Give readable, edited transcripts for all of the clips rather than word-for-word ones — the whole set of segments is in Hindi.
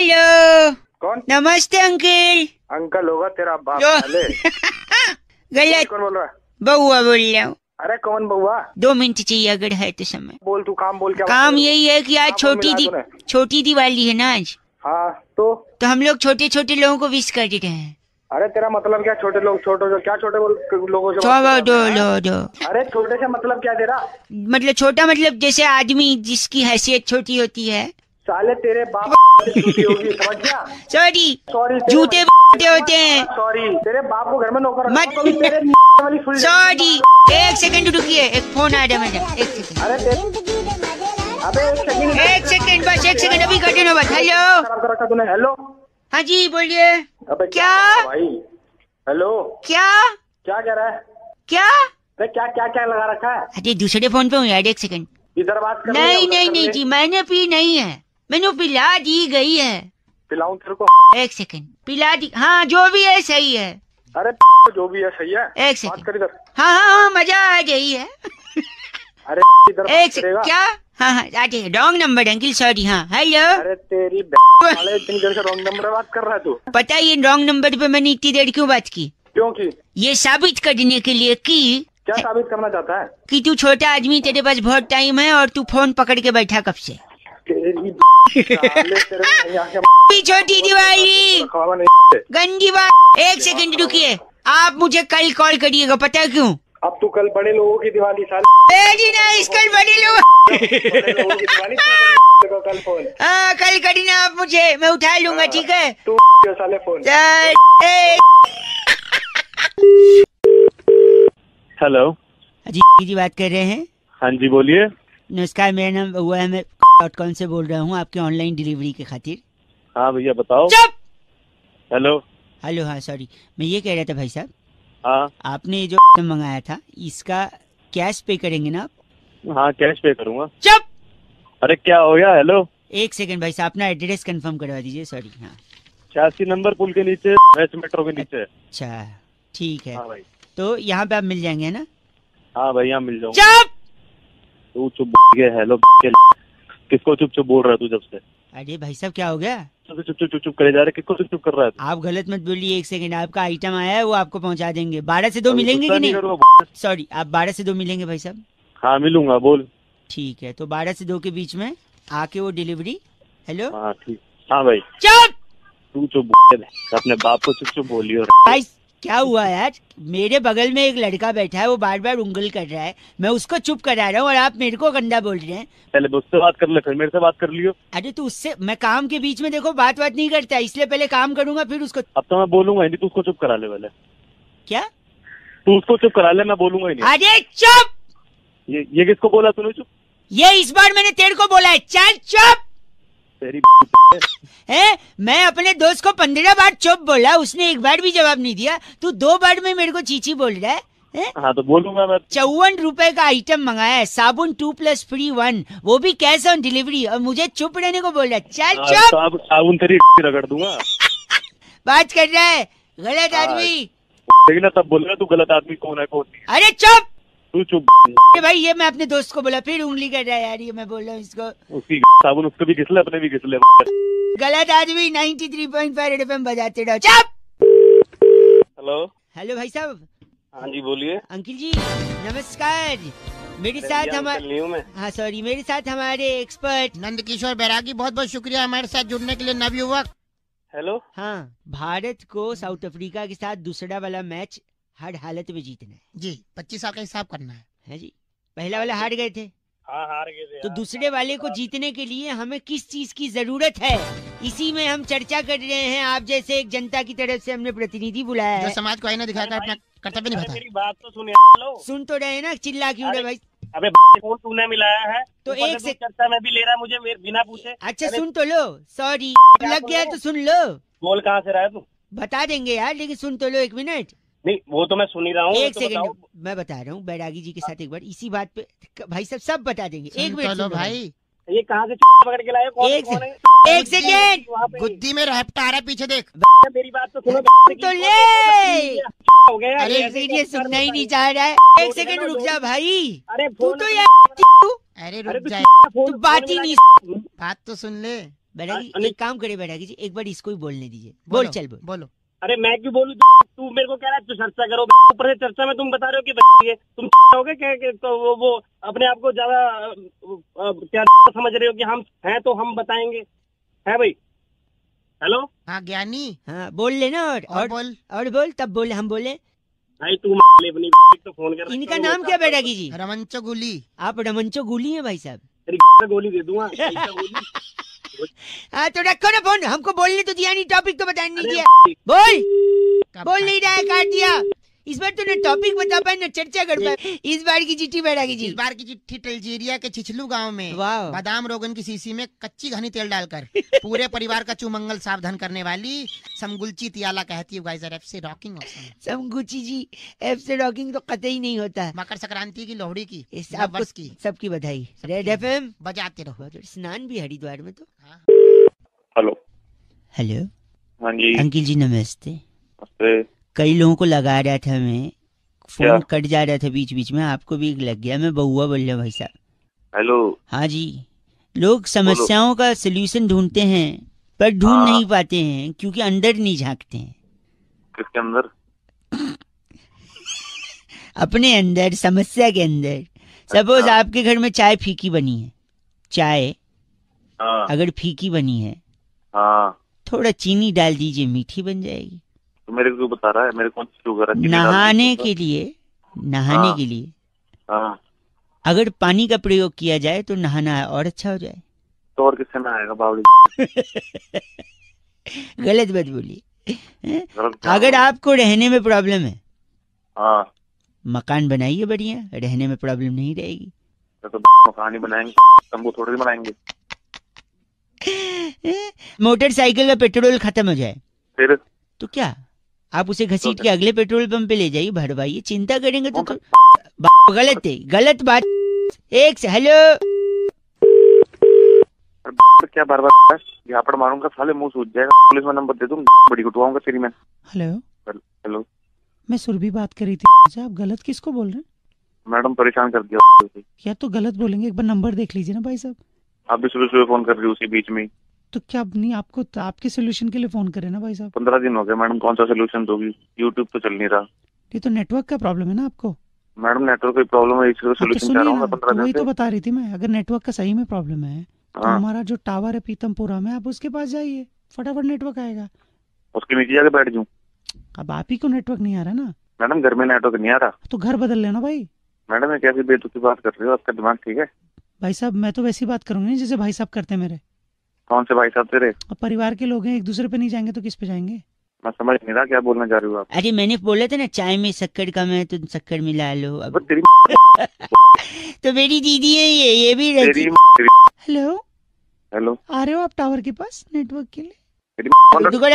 हेलो। कौन? नमस्ते अंकल। अंकल होगा तेरा बाप साले। गलत। कौन बोल रहा है? बउआ बोल रहा हूँ। अरे कौन बउआ? 2 मिनट चाहिए अगर है तो समय। बोल तू काम बोल। क्या काम यही है कि आज छोटी दिवाली है ना आज। हाँ तो हम लोग छोटे छोटे लोगों को विश कर रहे हैं। अरे तेरा मतलब क्या? छोटे लोग क्या छोटे लोगों से दो। अरे छोटे से मतलब क्या तेरा? मतलब छोटा मतलब जैसे आदमी जिसकी हैसियत छोटी होती है। साले तेरे बाप छोटी होगी, समझ गया? सॉरी झूठे होते हैं। सॉरी तेरे बाप को घर में नौकर मत वाली फुल। सॉरी 1 सेकंड रुकिए, एक फोन आ रहा है मेरा। 1 सेकंड। अरे अबे 1 सेकंड बस 1 सेकंड अभी कर देना बस। हेलो। खराब कर रखा तूने। हेलो। हाँ जी बोलिए। अबे क्या भाई? हेलो। क्या कह रहा है? क्या? अरे क्या लगा रखा है? अरे दूसरे फोन पे हूँ यार। 1 सेकंड। इधर बात कर। नहीं जी मैंने पी नहीं है, मैंने पिला दी गई है। पिलाऊं तेरे को? 1 सेकंड पिला दी। हाँ जो भी है सही है। अरे जो भी है सही है। 1 सेकंड। बात कर इधर। हाँ मजा आ गई है। अरे इधर 1 सेकंड। क्या? हाँ आ जाइए। Wrong number uncle sorry. हाँ हेलो। अरे तेरी इतनी देर से रॉन्ग नंबर बात कर रहा है तू? पता है ये रॉन्ग नंबर पे मैंने इतनी देर क्यों बात की? क्योंकि ये साबित करने के लिए कि क्या साबित करना चाहता है? कि तू छोटा आदमी, तेरे पास बहुत टाइम है और तू फोन पकड़ के बैठा कब से। तेरी छोटी दिवाली गंदी बात। 1 सेकंड रुकिए, आप मुझे कल कॉल करिएगा। पता है क्यों? अब तू कल बड़े लोगों की दिवाली साल कल बड़े लोग कल फोन। हाँ कल करना आप मुझे, मैं उठा लूंगा। ठीक है तू साले फोन। हेलो जी बात कर रहे हैं? हाँ जी बोलिए। नमस्कार मेरा नाम हुआ है, मैं .com से बोल रहा हूँ आपके ऑनलाइन डिलीवरी के खातिर। हाँ भैया बताओ। चुप। हेलो। हाँ सॉरी, मैं ये कह रहा था भाई साहब। हाँ आपने जो मंगाया था इसका कैश पे करेंगे ना आप? हाँ कैश पे करूँगा। चुप। अरे क्या हो गया? हेलो 1 सेकंड भाई साहब, अपना एड्रेस कंफर्म करवा दीजिए। सॉरी। हाँ 86 नंबर पुल के नीचे, वेस्ट मेट्रो के नीचे। अच्छा ठीक है। हाँ भाई। तो यहाँ पे आप मिल जाएंगे है ना? हाँ भाई यहाँ मिल जाऊंगा। चुप। तू चुप हेलो किसको चुप चुप बोल रहा है तू जब से? अरे भाई साहब क्या हो गया? चुप करे जा रहे, किसको चुप चुप कर रहा है? आप गलत मत बोलिए। 1 सेकंड, आपका आइटम आया है वो आपको पहुंचा देंगे। 12 से 2 मिलेंगे कि नहीं? सॉरी आप 12 से 2 मिलेंगे भाई साहब? हाँ मिलूंगा बोल। ठीक है तो 12 से 2 के बीच में आके वो डिलीवरी। हेलो। हाँ ठीक। हाँ भाई। चुप। तू चुप अपने बाप को चुप चुप बोलियो। भाई क्या हुआ यार? मेरे बगल में एक लड़का बैठा है, वो बार बार उंगल कर रहा है, मैं उसको चुप करा रहा हूँ और आप मेरे को गंदा बोल रहे हैं। पहले उससे बात कर ले फिर मेरे से बात कर लियो। अरे तो उससे मैं काम के बीच में देखो बात नहीं करता, इसलिए पहले काम करूंगा फिर उसको। अब तो मैं बोलूंगा ही नहीं, तू उसको चुप करा ले पहले। क्या? तू उसको चुप करा ले, मैं बोलूंगा ही नहीं। अरे चुप। ये किसको बोला तूने चुप? ये इस बार मैंने तेरे को बोला है। चल चुप। तेरी है मैं अपने दोस्त को 15 बार चुप बोला, उसने 1 बार भी जवाब नहीं दिया। तू 2 बार में मेरे को चीची बोल रहा है? हाँ तो बोलूंगा मैं। 54 रुपए का आइटम मंगाया है, साबुन 2 + फ्री 1, वो भी कैश ऑन डिलीवरी, और मुझे चुप रहने को बोल रहा है। चल चुप। साबुन तेरी रगड़ दूंगा। बात कर रहा है गलत आदमी। लेकिन ना तब बोलेगा तू गलत आदमी कौन है कौन नहीं। अरे चुप। तू चुप। भाई ये मैं अपने दोस्त को बोला, फिर उंगली कर रहा है यार। ये मैं बोल रहा हूँ इसको। उसकी साबुन उसको भी घिसले अपने भी घिसले। गलत आदमी। 93.5 FM बजाते रहो। चुप। हेलो भाई साहब। हाँ जी बोलिए। अंकिल जी नमस्कार। मेरे साथ हमारे हाँ सॉरी मेरे साथ हमारे एक्सपर्ट नंद किशोर बैरागी, बहुत बहुत शुक्रिया हमारे साथ जुड़ने के लिए नवयुवक। हेलो। हाँ भारत को साउथ अफ्रीका के साथ दूसरा वाला मैच हर हालत में जीतना है जी। 25 साल का हिसाब करना है जी। पहला वाला हार गए थे। हाँ हार गए थे। तो दूसरे वाले को जीतने के लिए हमें किस चीज की जरूरत है, इसी में हम चर्चा कर रहे हैं। आप जैसे एक जनता की तरफ से हमने प्रतिनिधि बुलाया है जो समाज को आईना दिखाकर अपना कर्तव्य निभाता है। मेरी बात तो सुनिए। सुन तो रहे ना, चिल्ला क्यों रहे भाई? अबे कौन तूने मिलाया है? तो एक से चर्चा में भी ले रहा है मुझे बिना पूछे। अच्छा सुन तो लो। सॉरी लग गया तो सुन लो। बोल कहाँ से रहा है तू? बता देंगे यार, लेकिन सुन तो लो 1 मिनट। नहीं वो तो मैं सुन ही रहा हूँ। 1 सेकंड मैं बता रहा हूँ बैरागी जी के साथ एक बार इसी बात पे भाई सब बता देंगे। 1 मिनट तो भाई ये कहाँ से पकड़ के लाए? कौन है? 1 सेकंड। गुद्दी में रहता आ रहा है पीछे देख। मेरी बात तो सुनो तो ले। हो गया। अरे ये सुनना ही नहीं चाह रहा है। 1 सेकंड रुक जा भाई। अरे तू तो यार अरे रुक जा, तू बात ही नहीं। बात तो सुन ले। बैरागी अनिल- एक काम करे बैरागी जी, एक बार इसको ही बोलने दीजिए। बोल चल बोल। बोलो। अरे मैं क्यों बोलूं? तू मेरे को कह रहा है तू चर्चा करो, ऊपर से चर्चा में तुम बता रहे हो कि बच्ची है। तुम हो गए क्या तो वो अपने आप को ज्यादा क्या समझ रहे हो कि हम हैं तो हम बताएंगे, है भाई? हेलो हाँ ज्ञानी, हाँ बोल लेना और बोल। और बोल तब बोले हम बोले। भाई तू अपनी तो फोन कर। इनका नाम क्या बैरागी जी? रमंचो गुली। आप रमंचो गुली हैं भाई साहब? तेरी गोली दे दूंगा। ऐसा गोली। हाँ तो रखो ना फोन, हमको बोलने तो दिया नहीं, टॉपिक तो बताने नहीं अरे दिया। बोल कब बोल नहीं रहा है, काट दिया। इस बार तो न टॉपिक बता पाए न चर्चा कर पाए। इस बार की चिट्ठी बैरागी जी। इस बार की चिट्ठी अल्जीरिया के छिछलू गांव में वाह। बादाम रोगन की शीशी में कच्ची घनी तेल डालकर पूरे परिवार का चुमंगल सावधान करने वाली समगुलची तियाला कहती है गाइस एफ से रॉकिंग ऑप्शन। समगुची जी, एफ से रॉकिंग तो कतई नहीं होता है। मकर संक्रांति की, लोहड़ी की, इस नव आपको वर्ष की सबकी बधाई। रेड एफएम बजाते रहो। स्नान भी हरिद्वार में तो। हेलो। हेलो हाँ जी। अंकिल जी नमस्ते। नमस्ते। कई लोगों को लगा रहा था मैं, फोन क्या? कट जा रहा था बीच बीच में, आपको भी लग गया। मैं बउआ बोल रहा हूँ भाई साहब। हेलो। हाँ जी, लोग समस्याओं का सलूशन ढूंढते हैं पर ढूंढ हाँ। नहीं पाते हैं क्योंकि अंदर नहीं झांकते हैं। किसके अंदर? अपने अंदर, समस्या के अंदर। सपोज अच्छा। आपके घर में चाय फीकी बनी है, चाय हाँ अगर फीकी बनी है हाँ। थोड़ा चीनी डाल दीजिए, मीठी बन जाएगी। तो मेरे को क्यों बता रहा है? मेरे कौन सी शुगर है? चीनी डाल नहाने दी के लिए, नहाने हाँ। के लिए हाँ। अगर पानी का प्रयोग किया जाए तो नहाना और अच्छा हो जाए। तो और किससे ना आएगा बावली? गलत बात बोलिए। गलत क्या अगर हुआ? आपको रहने में प्रॉब्लम है, हाँ मकान बनाइए बढ़िया, रहने में प्रॉब्लम नहीं रहेगी। तो मकान ही बनाएंगे, तंबू थोड़ी बनाएंगे। मोटरसाइकिल का पेट्रोल खत्म हो जाए फिर तो क्या, आप उसे घसीट के अगले पेट्रोल पंप पे ले जाइए, भरवाइए। चिंता करेंगे तो गलत है, गलत बात। एक से हेलो। क्या बार बार यहाँ पर मारूंगा, साले मुंह सूझ जाएगा। पुलिस में नंबर दे दूँ, बड़ी कुटवाऊंगा तेरी मैं। हेलो, हेलो मैं सुरभि बात कर रही थी। आप गलत किसको बोल रहे हैं? मैडम, परेशान कर दिया। या तो गलत बोलेंगे, एक बार नंबर देख लीजिए ना भाई साहब। आप भी सुबह सुबह फोन कर रही हो उसी बीच में। तो क्या नहीं, आपको तो आपके सोल्यूशन के लिए फोन करे ना भाई साहब। 15 दिन हो गए मैडम, कौन सा सोल्यूशन दोगी? यूट्यूब तो चल नहीं रहा। ये तो नेटवर्क का प्रॉब्लम है ना आपको। मैडम नेटवर्क की प्रॉब्लम है, इसका हाँ, तो सोल्यूशन चाह सुनिए रहा हूँ ना, मैं 15 तो वही दिन तो से। बता रही थी मैं। अगर नेटवर्क का सही में प्रॉब्लम है तो हाँ। हमारा जो टावर है पीतमपुरा में, आप उसके पास जाइए, फटाफट नेटवर्क आएगा। उसके नीचे जाके बैठ जाऊँ? अब आप ही को नेटवर्क नहीं आ रहा ना, मैडम घर में नेटवर्क नहीं आ रहा। तो घर बदल लेना भाई। मैडम ये कैसी बेतुकी बात कर रही हो? आपका दिमाग ठीक है? भाई साहब मैं तो वैसी बात करूंगी जैसे भाई साहब करते हैं मेरे। कौन से भाई साहब तेरे? अब परिवार के लोग हैं, एक दूसरे पे नहीं जाएंगे तो किस पे जाएंगे? मैं समझ नहीं रहा क्या बोलना चाह रही हो आप। अरे मैंने बोला था ना, चाय में शक्कर कम है तो शक्कर मिला लो। अब बस तेरी तो मेरी दीदी है ये भी रहती। तेरी हेलो, हेलो आ रहे हो आप टावर के पास नेटवर्क के लिए? तेरी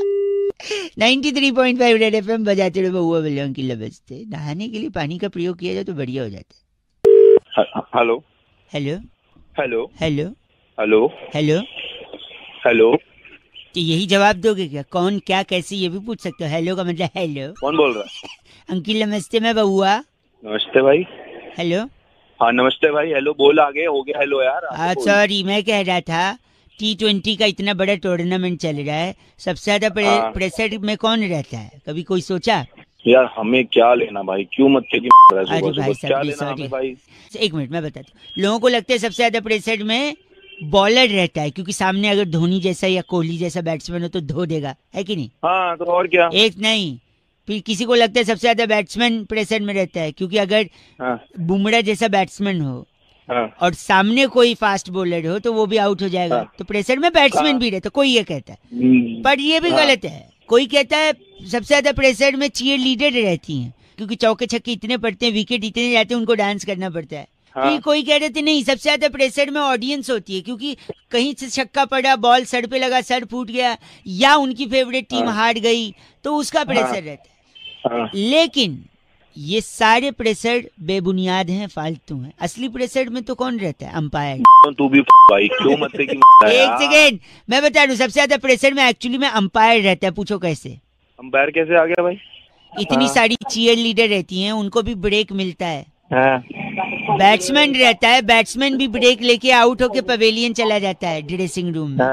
93.5 रेड एफएम बजाते रहो बउआ बल्लों की लबजते। नहाने के लिए पानी का प्रयोग किया जाए तो बढ़िया हो जाता है। Hello hello hello hello hello hello. Hello. तो यही जवाब दोगे क्या? कौन क्या कैसे ये भी पूछ सकते हो। हेलो का मतलब हेलो। कौन बोल रहा है? अंकिल नमस्ते, मैं बउआ। नमस्ते भाई। हेलो। हाँ नमस्ते भाई। हेलो बोल, आगे हो गया हेलो यार। सॉरी, मैं कह रहा था T20 का इतना बड़ा टूर्नामेंट चल रहा है, सबसे ज्यादा प्रेशर में कौन रहता है? कभी कोई सोचा? यार हमें क्या लेना भाई, क्यों मत के अरे भाई साहब, क्या ये लेना हमें भाई? एक मिनट मैं बताता हूँ। लोगों को लगता है सबसे ज्यादा प्रेशर में बॉलर रहता है, क्योंकि सामने अगर धोनी जैसा या कोहली जैसा बैट्समैन हो तो धो देगा, है कि नहीं? हाँ तो और क्या। एक नहीं, फिर किसी को लगता है सबसे ज्यादा बैट्समैन प्रेशर में रहता है, क्योंकि अगर हाँ बुमराह जैसा बैट्समैन हो हाँ और सामने कोई फास्ट बॉलर हो तो वो भी आउट हो जाएगा। हाँ। तो प्रेशर में बैट्समैन भी रहता, कोई ये कहता है। पर ये भी हाँ। गलत है। कोई कहता है सबसे ज्यादा प्रेशर में चीयर लीडर रहती हैं, क्योंकि चौके छक्के इतने पड़ते हैं, विकेट इतने जाते हैं, उनको डांस करना पड़ता है। हाँ। फिर कोई कह रहे थे नहीं, सबसे ज्यादा प्रेशर में ऑडियंस होती है, क्योंकि कहीं से छक्का पड़ा, बॉल सर पे लगा, सर फूट गया, या उनकी फेवरेट टीम हार गई तो उसका प्रेशर रहता है। हाँ। लेकिन ये सारे प्रेशर बेबुनियाद हैं, फालतू हैं। असली प्रेशर में तो कौन रहता है? अंपायर। तू भी भाई क्यों मत की एक सेकेंड मैं बता दूं, सबसे ज्यादा प्रेशर में एक्चुअली में अंपायर रहता है। पूछो कैसे? अंपायर कैसे आ गया भाई? इतनी सारी चीयर लीडर रहती हैं, उनको भी ब्रेक मिलता है। हाँ। बैट्समैन रहता है, बैट्समैन भी ब्रेक लेके आउट होके पवेलियन चला जाता है ड्रेसिंग रूम में। हाँ।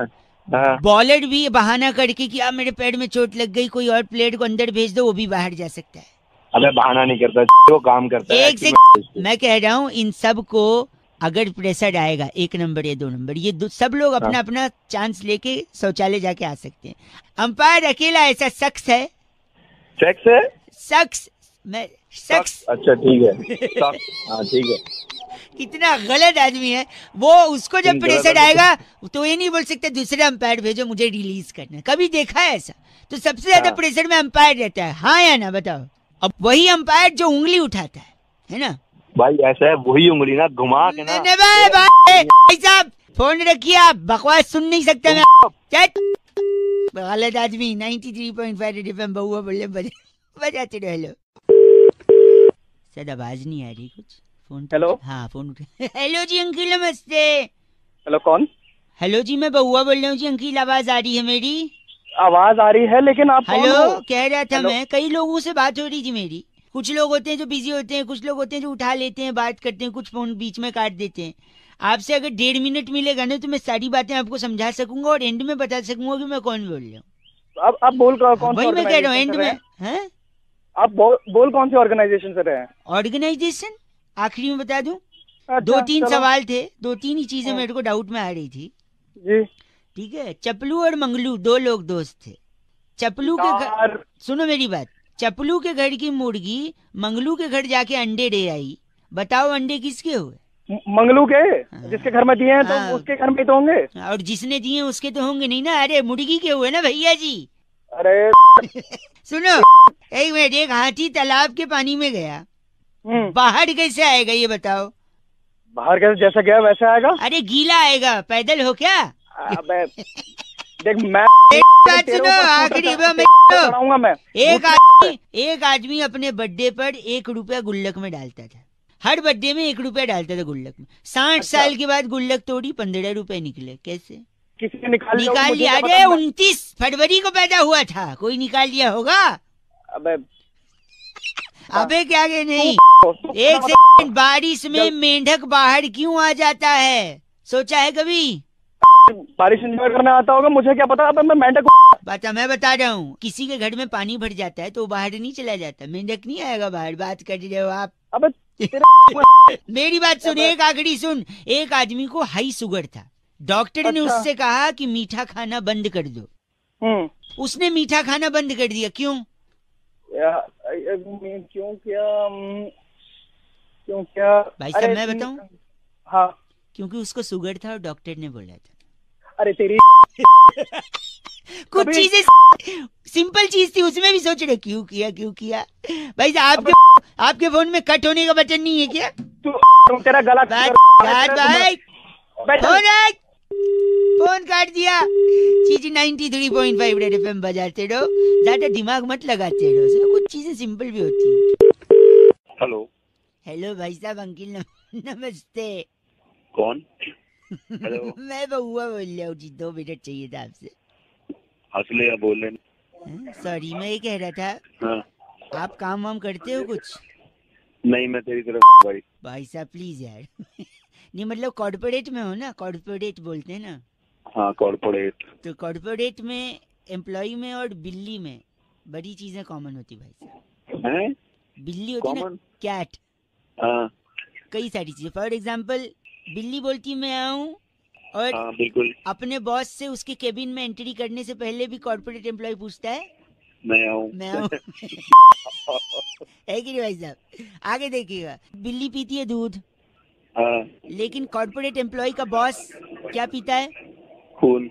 हाँ। बॉलर भी बहाना करके कि अब मेरे पैर में चोट लग गई, कोई और प्लेयर को अंदर भेज दो, वो भी बाहर जा सकता है। अबे बहाना नहीं करता, वो काम करता है। एक से मैं कह रहा हूँ इन सब को अगर प्रेशर आएगा 1 नंबर या 2 नंबर, ये सब लोग अपना अपना चांस लेके शौचालय जाके आ सकते हैं। अंपायर अकेला ऐसा शख्स है, सेक्स है, शख्स मैं शख्स अच्छा ठीक है, हाँ ठीक है। कितना गलत आदमी है वो। उसको जब प्रेशर आएगा तो ये नहीं बोल सकते दूसरे अंपायर भेजो मुझे रिलीज करना है। कभी देखा है ऐसा? तो सबसे ज्यादा प्रेशर में अंपायर रहता है, हाँ या ना बताओ। अब वही अंपायर जो उंगली उठाता है ना भाई, ऐसा है वही उंगली ना घुमा के ना। भाई साहब फोन रखिए, आप बकवास सुन नहीं सकते मैं। गलत आदमी। 93.5 रेड एफएम बहुआ बोले बजाते रहो। हेलो सर, आवाज नहीं आ रही कुछ फोन। हेलो, हाँ फोन उठा। हेलो जी अंकिल नमस्ते। हेलो कौन? हेलो जी मैं बहुआ बोल रहा हूँ जी अंकिल, आवाज आ रही है मेरी? आवाज आ रही है लेकिन आप कौन हेलो हो? कह रहा था हेलो? मैं, कई लोगों से बात हो रही थी मेरी। कुछ लोग होते हैं जो बिजी होते हैं, कुछ लोग होते हैं जो उठा लेते हैं, बात करते हैं, कुछ फोन बीच में काट देते हैं। आपसे अगर 1.5 मिनट मिलेगा ना तो मैं सारी बातें आपको समझा सकूंगा और एंड में बता सकूंगा कि मैं कौन बोल रहा हूँ। आप बोल कौन वही मैं कह रहा हूँ एंड में। हैं? आप बोल कौन सी ऑर्गेनाइजेशन से रहे हैं? ऑर्गेनाइजेशन आखिरी में बता दूं। अच्छा, 2-3 चलो। सवाल थे, 2-3 ही चीजें मेरे को डाउट में आ रही थी। जी ठीक है। चपलू और मंगलू 2 लोग दोस्त थे। चपलू के घर, सुनो मेरी बात, चपलू के घर की मुर्गी मंगलू के घर जाके अंडे दे आई। बताओ अंडे किसके हुए? मंगलू के। जिसके घर में दिए हैं तो हाँ। उसके घर में तो होंगे। और जिसने दिए उसके तो होंगे नहीं ना। अरे मुर्गी के हुए ना भैया जी। अरे सुनो एक मिनट, एक हाथी तालाब के पानी में गया, बाहर कैसे आएगा ये बताओ? बाहर कैसे? जैसे गया वैसे आएगा। अरे गीला आएगा, पैदल हो क्या? अबे देख, मैं बात सुनो आखिरी में चढ़ाऊंगा मैं। एक आदमी अपने बर्थडे पर 1 रुपया गुल्लक में डालता था। हर बर्थडे में 1 रुपया डालता था गुल्लक में। 60 साल के बाद गुल्लक तोड़ी, 15 रुपए निकले। कैसे किसी ने निकाल लिया? अरे 29 फरवरी को पैदा हुआ था, कोई निकाल लिया होगा। अबे क्या के नहीं। एक सेकंड, बारिश में मेंढक बाहर क्यों आ जाता है? सोचा है कभी? बारिश एंजॉय करने आता होगा, मुझे क्या पता। अब मैं मेंढक बता, मैं बता रहा हूँ, किसी के घर में पानी भर जाता है तो बाहर नहीं चला जाता, मेंढक नहीं आएगा बाहर। बात कर रहे हो आप। अबे मेरी बात सुन, एक आखिरी सुन। एक आदमी को हाई शुगर था, डॉक्टर ने उससे कहा कि मीठा खाना बंद कर दो। उसने मीठा खाना बंद कर दिया। क्यों? क्यों क्या भाई साहब मैं बताऊं? हाँ, क्योंकि उसको शुगर था और डॉक्टर ने बोला था। अरे तेरी कुछ चीजें सिंपल चीज थी, उसमें भी सोच रहे क्यों किया। भाई साहब आपके फोन में कट होने का बटन नहीं है क्या? तू तेरा गला भाई फोन काट दिया। चीज 93.5 रेड एफएम बजाते रहो, ज्यादा दिमाग मत लगाते रहो, कुछ चीजें सिंपल भी होती है। हेलो भाई साहब अंकिल नमस्ते। कौन? हेलो मैं बहुआ बोल रहा हूँ जी, 2 मिनट चाहिए था आपसे। असली बोल रहे? सॉरी, मैं ये कह रहा था। हाँ। आप काम वाम करते हो कुछ? नहीं, मैं तेरी तरफ भाई साहब प्लीज यार। नहीं मतलब कॉर्पोरेट में हो ना, कॉर्पोरेट बोलते हैं ना। हाँ कॉर्पोरेट। तो कॉर्पोरेट में एम्प्लॉय में और बिल्ली में बड़ी चीजें कॉमन होती भाई साहब। हैं? बिल्ली होती ना, कैट। हाँ। कई सारी चीजें। फॉर एग्जाम्पल बिल्ली बोलती मैं आऊँ, और हाँ बिल्कुल। अपने बॉस से उसके केबिन में एंट्री करने से पहले भी कॉर्पोरेट एम्प्लॉय पूछता है मैं आऊँ। है कि नहीं भाई साहब? आगे देखिएगा, बिल्ली पीती है दूध। हाँ। लेकिन कॉर्पोरेट एम्प्लॉय का बॉस क्या पीता है? खून।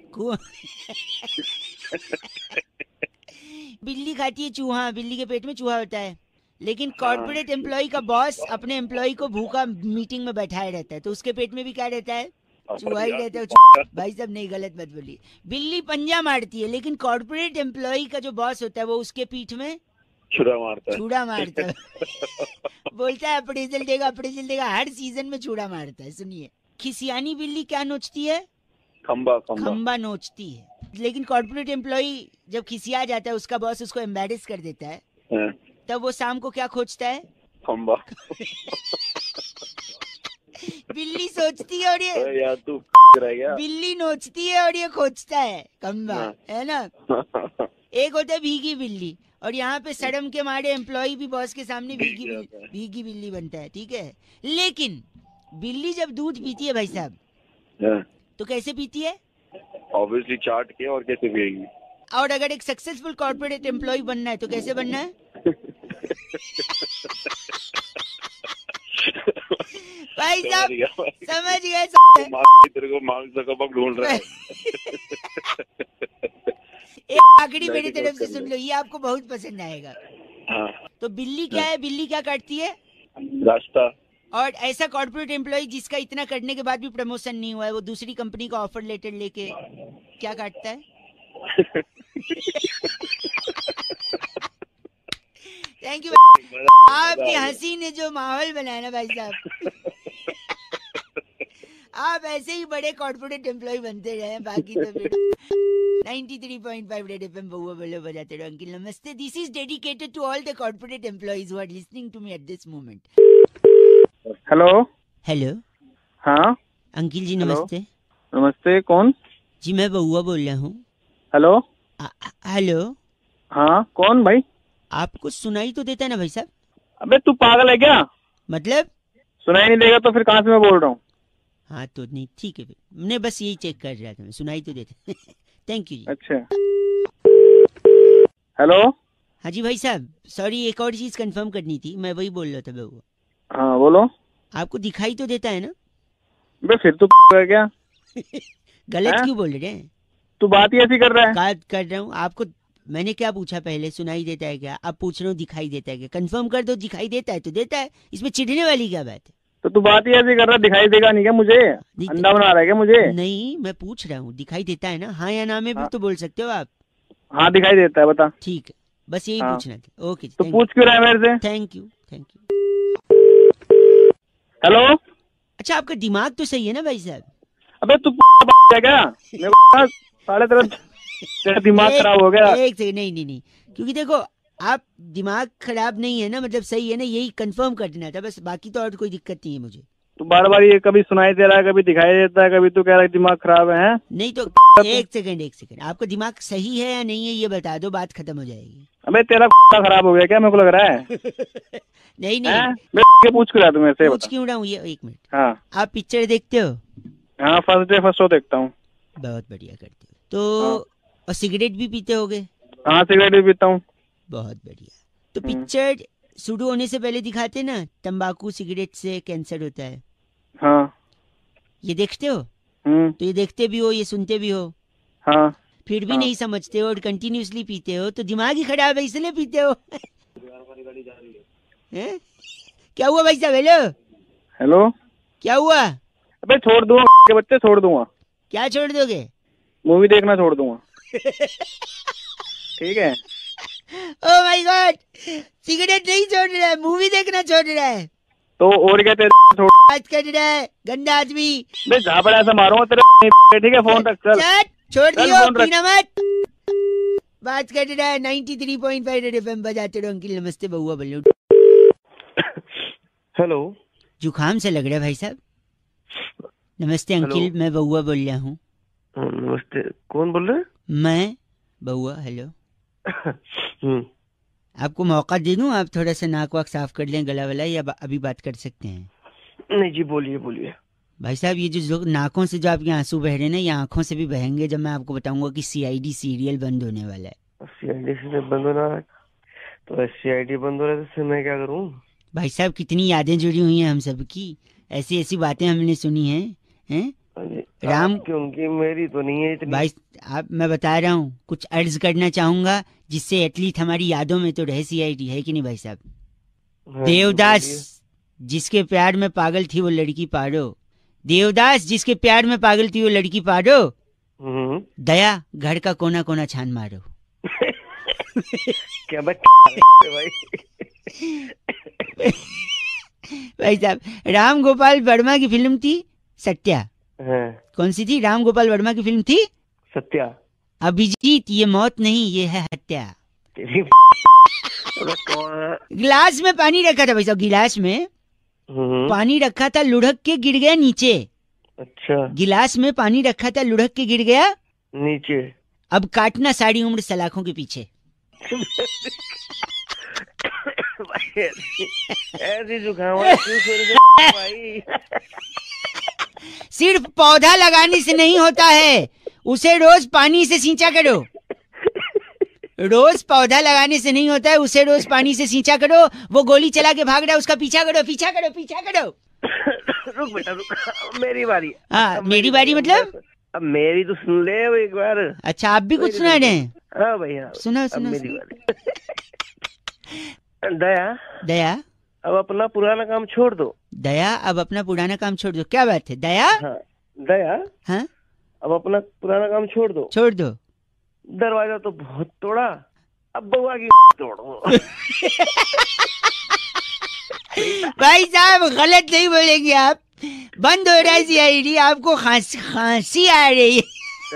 बिल्ली खाती है चूहा, बिल्ली के पेट में चूहा होता है। लेकिन कॉर्पोरेट एम्प्लॉय का बॉस अपने एम्प्लॉय को भूखा मीटिंग में बैठाए रहता है, तो उसके पेट में भी क्या रहता है? चूहा ही रहता है। भाई साहब नहीं, गलत मत बोलिए। बिल्ली पंजा मारती है, लेकिन कॉर्पोरेट एम्प्लॉय का जो बॉस होता है वो उसके पीठ में छुरा मारता है। बोलता है अप्रेजल देगा। हर सीजन में छुरा मारता है। सुनिए, खिसियानी बिल्ली क्या नोचती है? खंबा नोचती है। लेकिन कॉर्पोरेट एम्प्लॉय जब खिसिया जाता है, उसका बॉस उसको एम्बैरेस कर देता है, तब वो शाम को क्या खोजता है? खंबा। बिल्ली सोचती है और ये यार तू रह गया। बिल्ली नोचती है और ये खोजता है कम्बा, है ना। एक होता है भीगी बिल्ली, और यहाँ पे शर्म के मारे एम्प्लॉय भी बॉस के सामने भीगी बिल्ली बनता है, ठीक है। लेकिन बिल्ली जब दूध पीती है भाई साहब, तो कैसे पीती है? ऑब्वियसली चाट के, और कैसे पिएगी? और अगर एक सक्सेसफुल कॉर्पोरेट एम्प्लॉय बनना है तो कैसे बनना है? भाई साहब समझ गए। तेरे को मांग सको ढूंढ रहा है। एक आखिरी मेरी तरफ से सुन लो, ये आपको बहुत पसंद आएगा। हाँ। तो बिल्ली क्या है, बिल्ली क्या काटती है? रास्ता। और ऐसा कॉर्पोरेट एम्प्लॉय जिसका इतना करने के बाद भी प्रमोशन नहीं हुआ है, वो दूसरी कंपनी का ऑफर लेटर लेके क्या काटता है? Thank you. आपकी हंसी ने जो माहौल बनाया ना भाई साहब, आप ऐसे ही बड़े कॉर्पोरेट एम्प्लॉय बनते रहे। बाकी तो फिर 93.5 रेड एफएम बउआ बोलो बजाते रहो। अंकिल नमस्ते, this is dedicated to all the corporate employees who are listening to me at this moment. Hello. Hello. हाँ अंकिल जी नमस्ते। नमस्ते, कौन? जी मैं बउआ बोल रहा हूँ। हेलो। हेलो। हाँ कौन भाई? आपको सुनाई तो देता है ना भाई साहब? अबे तू पागल है क्या? मतलब सुनाई नहीं देगा तो फिर कहाँ से मैं बोल रहा हूँ? हाँ तो नहीं, ठीक है फिर, मैं बस यही चेक कर रहा था, सुनाई तो देता। थैंक यू जी। अच्छा। हेलो। हाँ जी भाई साहब, सॉरी एक और चीज कंफर्म करनी थी, मैं वही बोल रहा था बउआ। हाँ बोलो। आपको दिखाई तो देता है ना? बे फिर तू है क्या? गलत क्यों बोल रहे हैं? तू बात ही ऐसी कर रहा है। बात कर रहा हूँ आपको। मैंने क्या पूछा पहले, सुनाई देता है क्या? आप पूछ रहे हो दिखाई देता है क्या? कंफर्म कर दो, दिखाई देता है तो देता है, इसमें चिढ़ने वाली क्या बात है? तो तू बात ही ऐसी कर रहा है, दिखाई देगा नहीं क्या मुझे? अंडा बना रहा है क्या मुझे? नहीं मैं पूछ रहा हूँ दिखाई देता है ना, हाँ या ना में भी तो बोल सकते हो आप। हाँ दिखाई देता है, बता। ठीक है, बस यही पूछना था। ओके तो पूछ क्यों रहा है मेरे से? Thank you. हेलो। अच्छा आपका दिमाग तो सही है ना भाई साहब? अबे तू है क्या? तेरा दिमाग खराब हो गया। एक सेकंड, नहीं, क्योंकि देखो आप दिमाग खराब नहीं है ना, मतलब सही है ना, यही कंफर्म कर देना था बस, बाकी तो और कोई दिक्कत नहीं है मुझे। तू बार बार ये कभी सुनाई दे रहा है, कभी दिखाई देता है, कभी तू कह रहा है दिमाग खराब है? नहीं तो एक सेकंड, आपका दिमाग सही है या नहीं है ये बता दो, बात खत्म हो जाएगी। अबे तेरा खराब हो गया क्या, मेरे को लग रहा है? नहीं मैं पूछ क्यों रहा तू मेरे से? पूछ क्यों रहा हूँ ये, एक मिनट। हाँ आप पिक्चर देखते हो? हाँ फर्स्ट डे फर्स्ट शो देखता हूँ। बहुत बढ़िया करते हो तो। और सिगरेट भी पीते होगे? हाँ सिगरेट भी पीता हूँ। बहुत बढ़िया। तो पिक्चर शुरू होने से पहले दिखाते ना, तंबाकू सिगरेट से कैंसर होता है। हाँ ये देखते हो? तो ये देखते भी हो, ये सुनते भी हो। हाँ फिर भी नहीं समझते हो और कंटिन्यूअसली पीते हो, तो दिमाग ही खराब है इसलिए पीते हो। हैं? क्या हुआ भाई साहब? हेलो क्या हुआ? अबे छोड़ दूंगा के बच्चे, छोड़ दूंगा। क्या छोड़ दोगे? मूवी देखना छोड़ दूंगा। ठीक है। ओह माय गॉड, सिगरेट नहीं छोड़ रहा है, मूवी देखना छोड़ रहा है। तो और क्या तेरे छोड़ बात कर रहा है गंदा आदमी। मैं झापड़ा ऐसा मारूंगा तेरे। ठीक है फोन रख। चल छोड़ दियो, पीना मत। बात कर रहा है 93.5 रेड एफएम बजाते रहो। अंकिल नमस्ते, बउआ बोलो। हेलो। जुकाम से लग रहा है भाई साहब। नमस्ते अंकिल, मैं बउआ बोल रहा हूँ। नमस्ते, कौन बोल रहे हैं? मैं बउआ। हेलो। आपको मौका दे दूं, आप थोड़ा सा नाक वाक साफ कर लें, गला वाला, या अभी बात कर सकते हैं? नहीं जी, बोलिए। भाई साहब ये जो नाकों से जो आपके आंसू बह रहे हैं ना, ये आंखों से भी बहेंगे जब मैं आपको बताऊंगा कि सीआईडी सीरियल बंद होने वाला है। सीआईडी से बंद होना है तो सीआईडी बंद हो रहा है तो मैं क्या करूं? भाई साहब कितनी यादें जुड़ी हुई हैं हम सबकी, ऐसी ऐसी बातें हमने सुनी हैं। राम क्योंकि मेरी तो नहीं है इतनी। भाई आप, मैं बता रहा हूँ, कुछ अर्ज करना चाहूंगा जिससे एटलीस्ट हमारी यादों में तो रहे सीआईडी, है कि नहीं भाई साहब? देवदास जिसके प्यार में पागल थी वो लड़की पारो, देवदास जिसके प्यार में पागल थी वो लड़की पारो, दया घर का कोना कोना छान मारो। क्या भाई? भाई साहब राम गोपाल वर्मा की फिल्म थी सत्या। कौन सी थी? राम गोपाल वर्मा की फिल्म थी सत्या। अभिजीत ये मौत नहीं ये है हत्या। गिलास में पानी रखा था भाई साहब, गिलास में पानी रखा था, लुढ़क के गिर गया नीचे। अच्छा। गिलास में पानी रखा था, लुढ़क के गिर गया नीचे। अब काटना सारी उम्र सलाखों के पीछे। ऐसी जुकाम क्यों भाई? सिर्फ पौधा लगाने से नहीं होता है, उसे रोज पानी से सींचा करो। रोज पौधा लगाने से नहीं होता है, उसे रोज पानी से सींचा करो। वो गोली चला के भाग रहा है, उसका पीछा करो, पीछा करो, पीछा करो। रुक बेटा रुक, मेरी बारी। हाँ, मेरी बारी मतलब? अब मेरी तो सुन ले अब एक बार। अच्छा, आप भी कुछ सुना रहे हैं? हाँ भैया सुनो सुनो। मेरी बारी। दया, दया, अब अपना पुराना काम छोड़ दो। दया, अब अपना पुराना काम छोड़ दो। क्या बात है दया? हाँ दया, हाँ, अब अपना पुराना काम छोड़ दो। छोड़ दो। दरवाजा तो बहुत तोड़ा, अब बउआ की तोड़ो। भाई साहब गलत नहीं बोलेंगे आप। बंद हो रहा है CID, आपको खांसी आ रही है।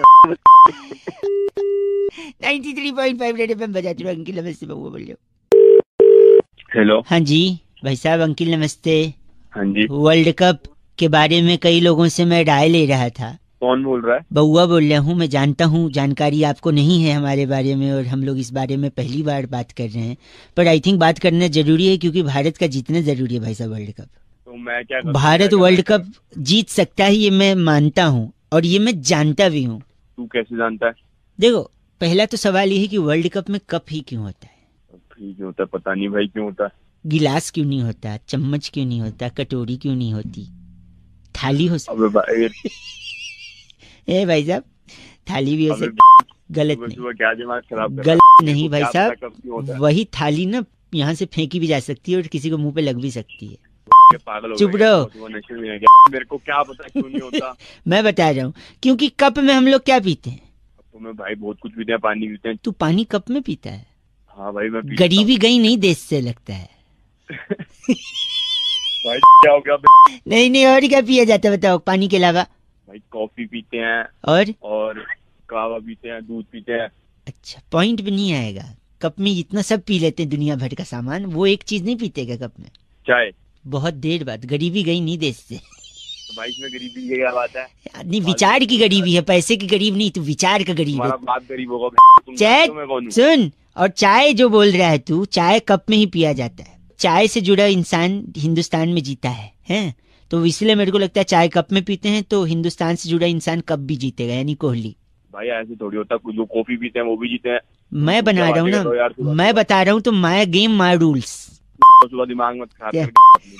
93.5 रेड FM बजाते रहो। अंकिल नमस्ते, बउआ बोल रहे हो। हेलो। हाँ जी भाई साहब, अंकिल नमस्ते। हाँ जी। वर्ल्ड कप के बारे में कई लोगों से मैं राय ले रहा था। कौन बोल रहा है? बउआ बोल रहा हूँ। मैं जानता हूँ जानकारी आपको नहीं है हमारे बारे में, और हम लोग इस बारे में पहली बार बात कर रहे हैं, पर आई थिंक बात करना जरूरी है, क्योंकि भारत का जीतना जरूरी है भाई साहब वर्ल्ड कप। तो मैं क्या करूं? भारत वर्ल्ड कप जीत सकता है, ये मैं मानता हूँ और ये मैं जानता भी हूँ। तू कैसे जानता है? देखो, पहला तो सवाल ये है कि वर्ल्ड कप में कप ही क्यों होता है? क्यों होता है पता नहीं भाई, क्यों होता है? गिलास क्यों नहीं होता? चम्मच क्यों नहीं होता? कटोरी क्यों नहीं होती? थाली हो अबे भाई, ए भाई साहब, थाली भी हो अबे सकती। गलत नहीं, सुबह क्या दिमाग खराब कर रहा है? गलत नहीं भाई क्या पता साहब। कब क्यों होता है? वही थाली ना यहाँ से फेंकी भी जा सकती है और किसी को मुंह पे लग भी सकती है। क्या पागल हो चुप गया? रहो। सुबह नशे में है क्या? मेरे को क्या पता क्यों नहीं होता? मैं बता रहा हूँ, क्योंकि कप में हम लोग क्या पीते हैं? तो मैं भाई बहुत कुछ पीते हैं, पानी पीते हैं। तू पानी कप में पीता है? हाँ भाई मैं पीता गरीबी गई नहीं देश से लगता है। हूँ। भाई क्या हो गया? नहीं नहीं, और क्या पिया जाता है बताओ पानी के अलावा? भाई कॉफी पीते हैं और कावा पीते हैं, दूध पीते हैं। अच्छा, पॉइंट भी नहीं आएगा। कप में इतना सब पी लेते हैं दुनिया भर का सामान, वो एक चीज नहीं पीते क्या कप में? चाय। बहुत देर बाद। गरीबी गई नहीं देश से। तो भाई इसमें गरीबी की क्या बात है? नहीं, विचार की गरीबी है, पैसे की गरीब नहीं, तू विचार का गरीब है। तुम्हारा बाप गरीब होगा। तुम चाय जानते हो मैं कौन हूँ? सुन, और चाय जो बोल रहा है तू, चाय कप में ही पिया जाता है। चाय से जुड़ा इंसान हिंदुस्तान में जीता है, हैं? तो इसलिए मेरे को लगता है चाय कप में पीते हैं तो हिंदुस्तान से जुड़ा इंसान कब भी जीतेगा, यानी कोहली। भाई ऐसे थोड़ी होता, कुछ जो कॉफी पीते हैं वो भी जीते हैं। मैं बना रहा हूँ ना, मैं बता रहा हूँ तो माय गेम माय रूल्स। सुबह दिमाग मत खराब क्या?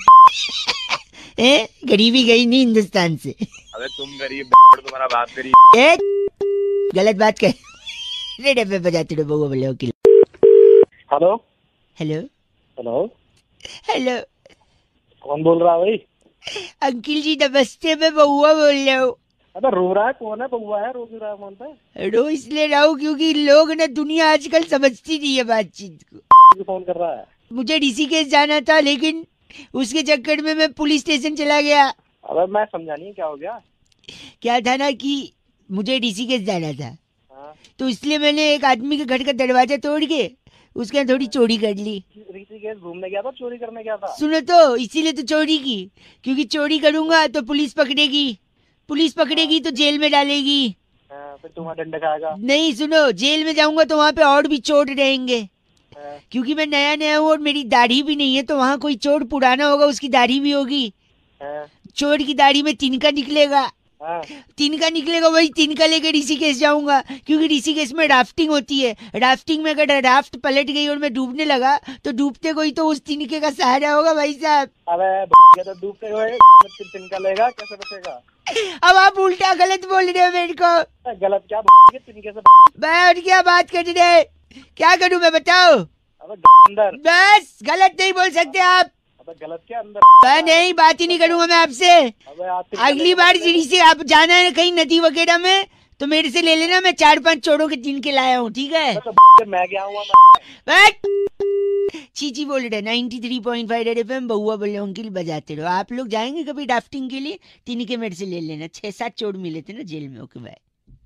कर। ए, गरीबी गई नहीं हिंदुस्तान से। अबे तुम गरीब, तुम्हारा बाप गरीब। ए, गलत बात कर। रेड पे बजाते रहो बउआ बोले वकील। हेलो हेलो हेलो, हेलो, कौन बोल रहा है भाई? अंकिल जी नमस्ते, मैं बउआ बोल रहा हूँ। अबे रो रहा है कौन है? बउआ है, रो क्यों रहा है? कौन सा? रो इसलिए रहा हूँ क्योंकि लोग ना दुनिया आजकल समझती नहीं है बातचीत को। फोन कर रहा है? मुझे ऋषिकेश जाना था, लेकिन उसके चक्कर में मैं पुलिस स्टेशन चला गया। अबे मैं समझा नहीं, क्या हो गया? क्या था ना कि मुझे ऋषिकेश जाना था, हाँ। तो इसलिए मैंने एक आदमी के घर का दरवाजा तोड़ के उसके यहाँ थोड़ी चोरी कर ली। ऋषिकेश घूमने गया था, चोरी करने गया था? सुनो तो, इसीलिए तो चोरी की, क्योंकि चोरी करूंगा तो पुलिस पकड़ेगी, पुलिस पकड़ेगी तो जेल में डालेगी। हाँ, फिर तुम्हारा डंडा खाएगा। नहीं सुनो, जेल में जाऊंगा तो वहाँ पे और भी चोर रहेंगे, हाँ। क्योंकि मैं नया नया हूँ और मेरी दाढ़ी भी नहीं है, तो वहाँ कोई चोर पुराना होगा उसकी दाढ़ी भी होगी। हाँ। चोर की दाढ़ी में तिनका निकलेगा, हाँ। तिनका निकलेगा, वही तिनका लेके ऋषिकेश जाऊंगा, क्योंकि ऋषिकेश में राफ्टिंग होती है। राफ्टिंग में अगर राफ्ट पलट गई और मैं डूबने लगा तो डूबते कोई तो उस तिनके का सहारा होगा भाई साहब। अबे तो डूबते हुए तिनका लेगा, कैसे बचेगा? अब आप उल्टा गलत बोल रहे हो मेरे को। गलत क्या? तिनके से मैं और क्या बात कर रहे, क्या करूं मैं बताओ? अबे अंदर। बस गलत नहीं बोल सकते आप। अबे गलत क्या अंदर? मैं नहीं, बात ही नहीं करूंगा मैं आपसे। अगली बार से आप जाना है कहीं नदी वगैरह में तो मेरे से ले लेना, मैं 4-5 चोरों के तिनके लाया हूँ, ठीक है? तो मैं क्या हुआ? चीची बोल रहे 93.5 रेड FM, बउआ बोले अंकिल बजाते रहो। आप लोग जाएंगे कभी राफ्टिंग के लिए, तिनके मेरे से ले लेना। 6-7 चोर मिले थे ना जेल में। Okay bye.